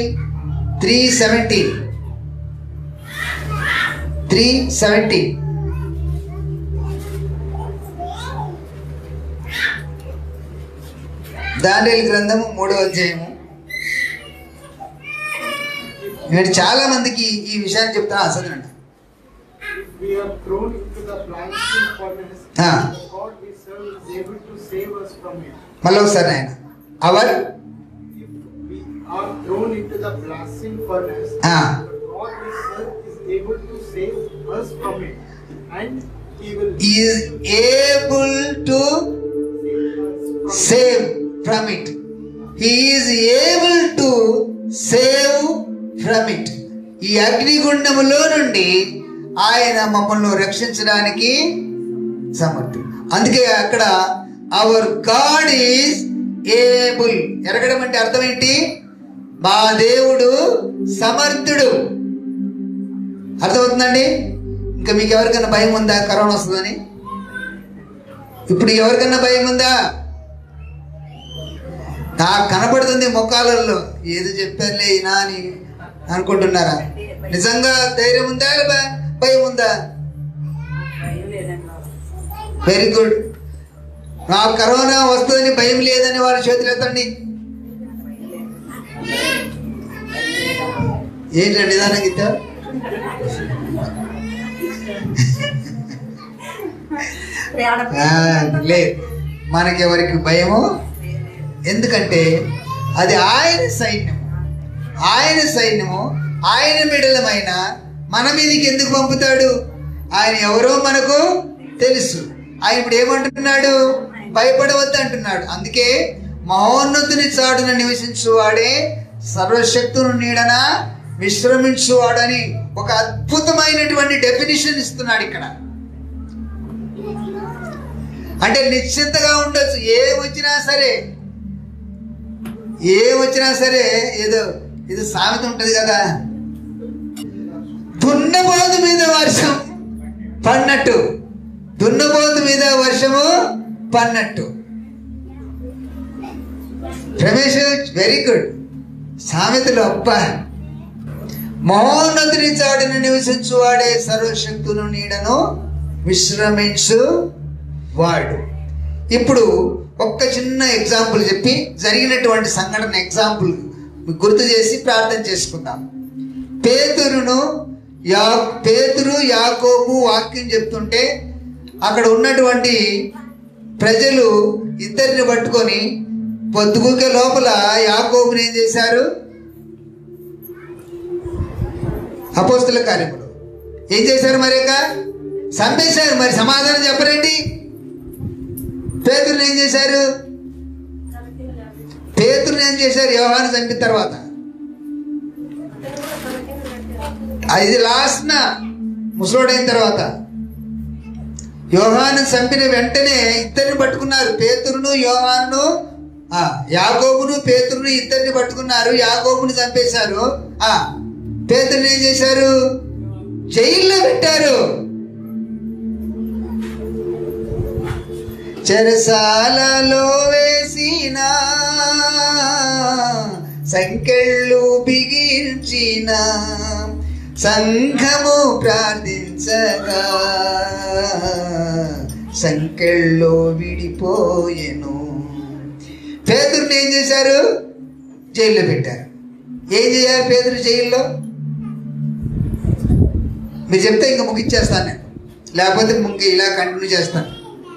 3:17 దానియేలు గ్రంథము 3వ అధ్యాయము. నేను చాలా మందికి ఈ విషయాన్ని చెప్తాను, చదవండి. మళ్ళీ ఒకసారి ఆయన our is able to save from it. He is able to save from it. ఈ అగ్నిగుండములో నుండి ఆయన మమ్మల్ని రక్షించడానికి సమర్థుడు. అందుకే అక్కడ అవర్ గాడ్ ఈజ్ ఏబుల్. ఎరగడం అంటే అర్థం ఏంటి? మా దేవుడు సమర్థుడు. అర్థమవుతుందండి? ఇంకా మీకు ఎవరికైనా భయం ఉందా కరోనా వస్తుందని? ఇప్పుడు ఎవరికైనా భయం ఉందా? నాకు కనపడుతుంది ముఖాలలో, ఏదో చెప్పారులే ఈయన అని అనుకుంటున్నారా? నిజంగా ధైర్యం ఉందా, భయం ఉందా? Very good. నాకు కరోనా వస్తుందని భయం లేదని వారి చేతులు ఎత్తండి. ఏంటండి నిదానంగా ఇద్దా? లేదు, మనకెవరికి భయము? ఎందుకంటే అది ఆయన సైన్యము, ఆయన సైన్యము, ఆయన బిడ్డలమైన మన మీదకి ఎందుకు పంపుతాడు? ఆయన ఎవరో మనకు తెలుసు. ఆయన ఇప్పుడు ఏమంటున్నాడు? భయపడవద్దు అంటున్నాడు. అందుకే మహోన్నతుని చాటున నివసించువాడే సర్వశక్తుని నీడన విశ్రమించువాడని ఒక అద్భుతమైనటువంటి డెఫినిషన్ ఇస్తున్నాడు ఇక్కడ. అంటే నిశ్చింతగా ఉండొచ్చు, ఏమొచ్చినా సరే. ఏదో సామెత ఉంటుంది కదా, దున్నపోతు మీద వర్షం పడినట్టు, దున్నపోతు మీద వర్షము పడినట్టు. Ramesh very good. సామెతలు అబ్బా. మహోన్నతుని చాటును నివసించువాడే సర్వశక్తును నీడను విశ్రమించు వాడు. ఇప్పుడు ఒక్క చిన్న ఎగ్జాంపుల్ చెప్పి జరిగినటువంటి సంఘటన ఎగ్జాంపుల్ గుర్తు చేసి ప్రార్థన చేసుకుందాం. పేతురు యాకోబు వాక్యం చెప్తుంటే అక్కడ ఉన్నటువంటి ప్రజలు ఇద్దరిని పట్టుకొని పొద్దుగుకే లోపల యాకోబుని ఏం చేశారు? అపోస్తల కార్యములు ఏం చేశారు? మరి చంపేశారు. మరి సమాధానం చెప్పరండి. పేతురుని ఏం చేశారు? యోహాను చంపిన తర్వాత. ఇది లాస్ట్ ముసలోడైన తర్వాత. యోహాను చంపిన వెంటనే ఇద్దరిని పట్టుకున్నారు. పేతురును యోహాను, యాకోబును పేతురును ఇద్దరిని పట్టుకున్నారు. యాకోబుని చంపేశారు. పేతురుని ఏం చేశారు? జైల్లో పెట్టారు. చెరసాలలో వేసిన సంకెళ్ళు బిగించిన సంఘము ప్రార్థించగా సంకెళ్ళు విడిపోయెను. పేతురుని ఏం చేశారు? జైల్లో పెట్టారు. ఏం చేయాలి పేతురు జైల్లో? మీరు చెప్తే ఇంకా ముగిచ్చేస్తాను నేను, లేకపోతే ఇలా కంటిన్యూ చేస్తాను.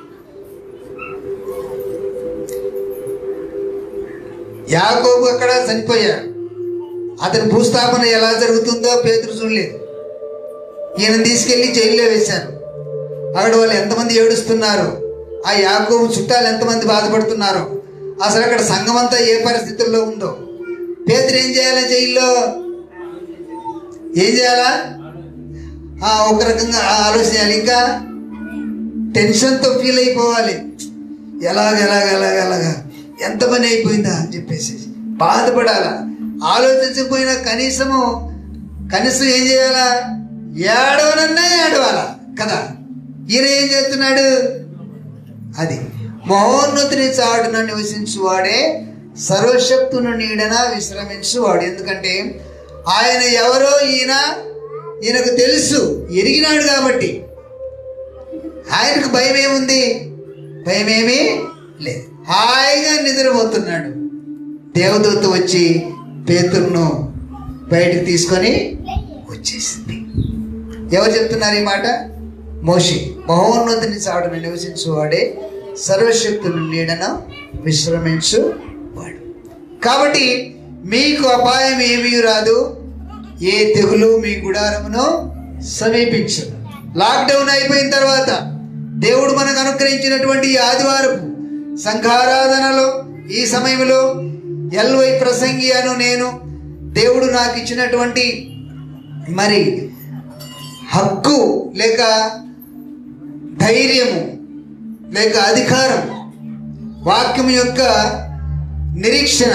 యాకోబు అక్కడ చనిపోయాడు. అతని భూస్థాపన ఎలా జరుగుతుందో పేతురు చూడలేదు. ఈయన తీసుకెళ్లి జైల్లో వేశారు. అక్కడ వాళ్ళు ఎంతమంది ఏడుస్తున్నారు, ఆ యాకోబు చుట్టాలు ఎంతమంది బాధపడుతున్నారు, అసలు అక్కడ సంఘం అంతా ఏ పరిస్థితుల్లో ఉందో. పేతురు ఏం చేయాలా? జైల్లో ఏం చేయాలా? ఒక రకంగా ఆలోచన చేయాలి. ఇంకా టెన్షన్తో ఫీల్ అయిపోవాలి. ఎలాగ ఎంత పని అయిపోయిందా అని చెప్పేసి బాధపడాలా. ఆలోచించకపోయినా కనీసం ఏం చేయాలా? ఏడవాలా కదా. ఈయన ఏం చేస్తున్నాడు? అది మహోన్నతుని చాటున నివసించువాడే సర్వశక్తుని నీడన విశ్రమించువాడు. ఎందుకంటే ఆయన ఎవరో ఈయనకు తెలుసు, ఎరిగినాడు కాబట్టి ఆయనకు భయం ఏముంది? భయమేమీ లేదు. హాయిగా నిద్రపోతున్నాడు. దేవదూత వచ్చి పేతురును బయటకు తీసుకొని వచ్చేసింది. ఎవరు చెప్తున్నారు ఈ మాట? మోషే. మహోన్నతుని చాటున నివసించువాడే సర్వశక్తుని నీడన విశ్రమించువాడు. కాబట్టి మీకు అపాయం ఏమీ రాదు, ఏ తెగులు మీ గుడారమును సమీపించదు. లాక్డౌన్ అయిపోయిన తర్వాత దేవుడు మనకు అనుగ్రహించినటువంటి ఈ ఆదివారపు సంఘారాధనలో ఈ సమయంలో ఎల్వై ప్రసంగి అను నేను దేవుడు నాకు ఇచ్చినటువంటి మరి హక్కు లేక ధైర్యము లేక అధికారం, వాక్యం యొక్క నిరీక్షణ,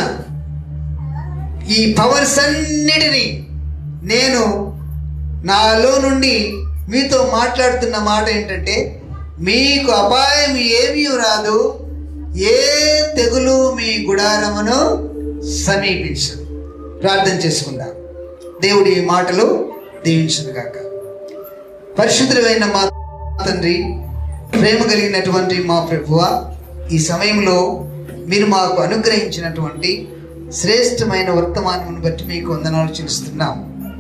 ఈ పవర్స్ అన్నిటినీ నేను నాలో నుండి మీతో మాట్లాడుతున్న మాట ఏంటంటే, మీకు అపాయం ఏమీ రాదు, ఏ తెగులు మీ గుడారమును సమీపించదు. ప్రార్థన చేసుకుందాం. దేవుడి ఈ మాటలు దీవించునుగాక. పరిశుద్ధుడైన మా తండ్రి, ప్రేమ కలిగినటువంటి మా ప్రభువా, ఈ సమయంలో మీరు మాకు అనుగ్రహించినటువంటి శ్రేష్టమైన వర్తమానమును బట్టి మీకు వందనాలు చెల్లిస్తున్నాం.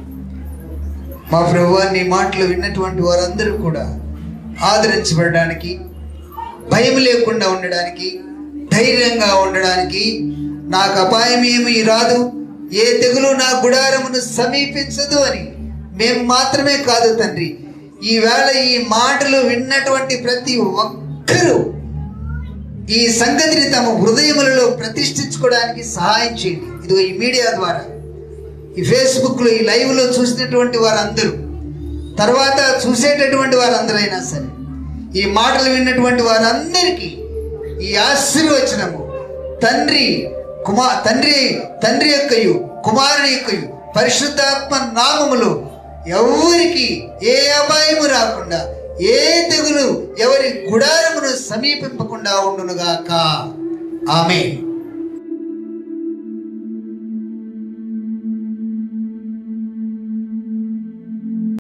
మా ప్రభువా, నీ మాటలు విన్నటువంటి వారందరూ కూడా ఆదరించబడడానికి, భయం లేకుండా ఉండడానికి, ధైర్యంగా ఉండడానికి, నాకు అపాయం ఏమీ రాదు, ఏ తెగులు నా గుడారమును సమీపించదు అని మేము మాత్రమే కాదు తండ్రి, ఈవేళ ఈ మాటలు విన్నటువంటి ప్రతి ఒక్కరూ ఈ సంగతిని తమ హృదయములలో ప్రతిష్ఠించుకోవడానికి సహాయం చేయండి. ఇదిగో ఈ మీడియా ద్వారా, ఈ ఫేస్బుక్లో, ఈ లైవ్లో చూసినటువంటి వారందరూ, తర్వాత చూసేటటువంటి వారందరైనా సరే, ఈ మాటలు విన్నటువంటి వారందరికీ ఈ ఆశీర్వచనము తండ్రి యొక్కయు కుమారుని యొక్కయు పరిశుద్ధాత్మ నామములో ఎవరికి ఏ అపాయము రాకుండా, ఏ తెగులు ఎవరి గుడారమును సమీపింపకుండా ఉండునుగాక. ఆమేన్.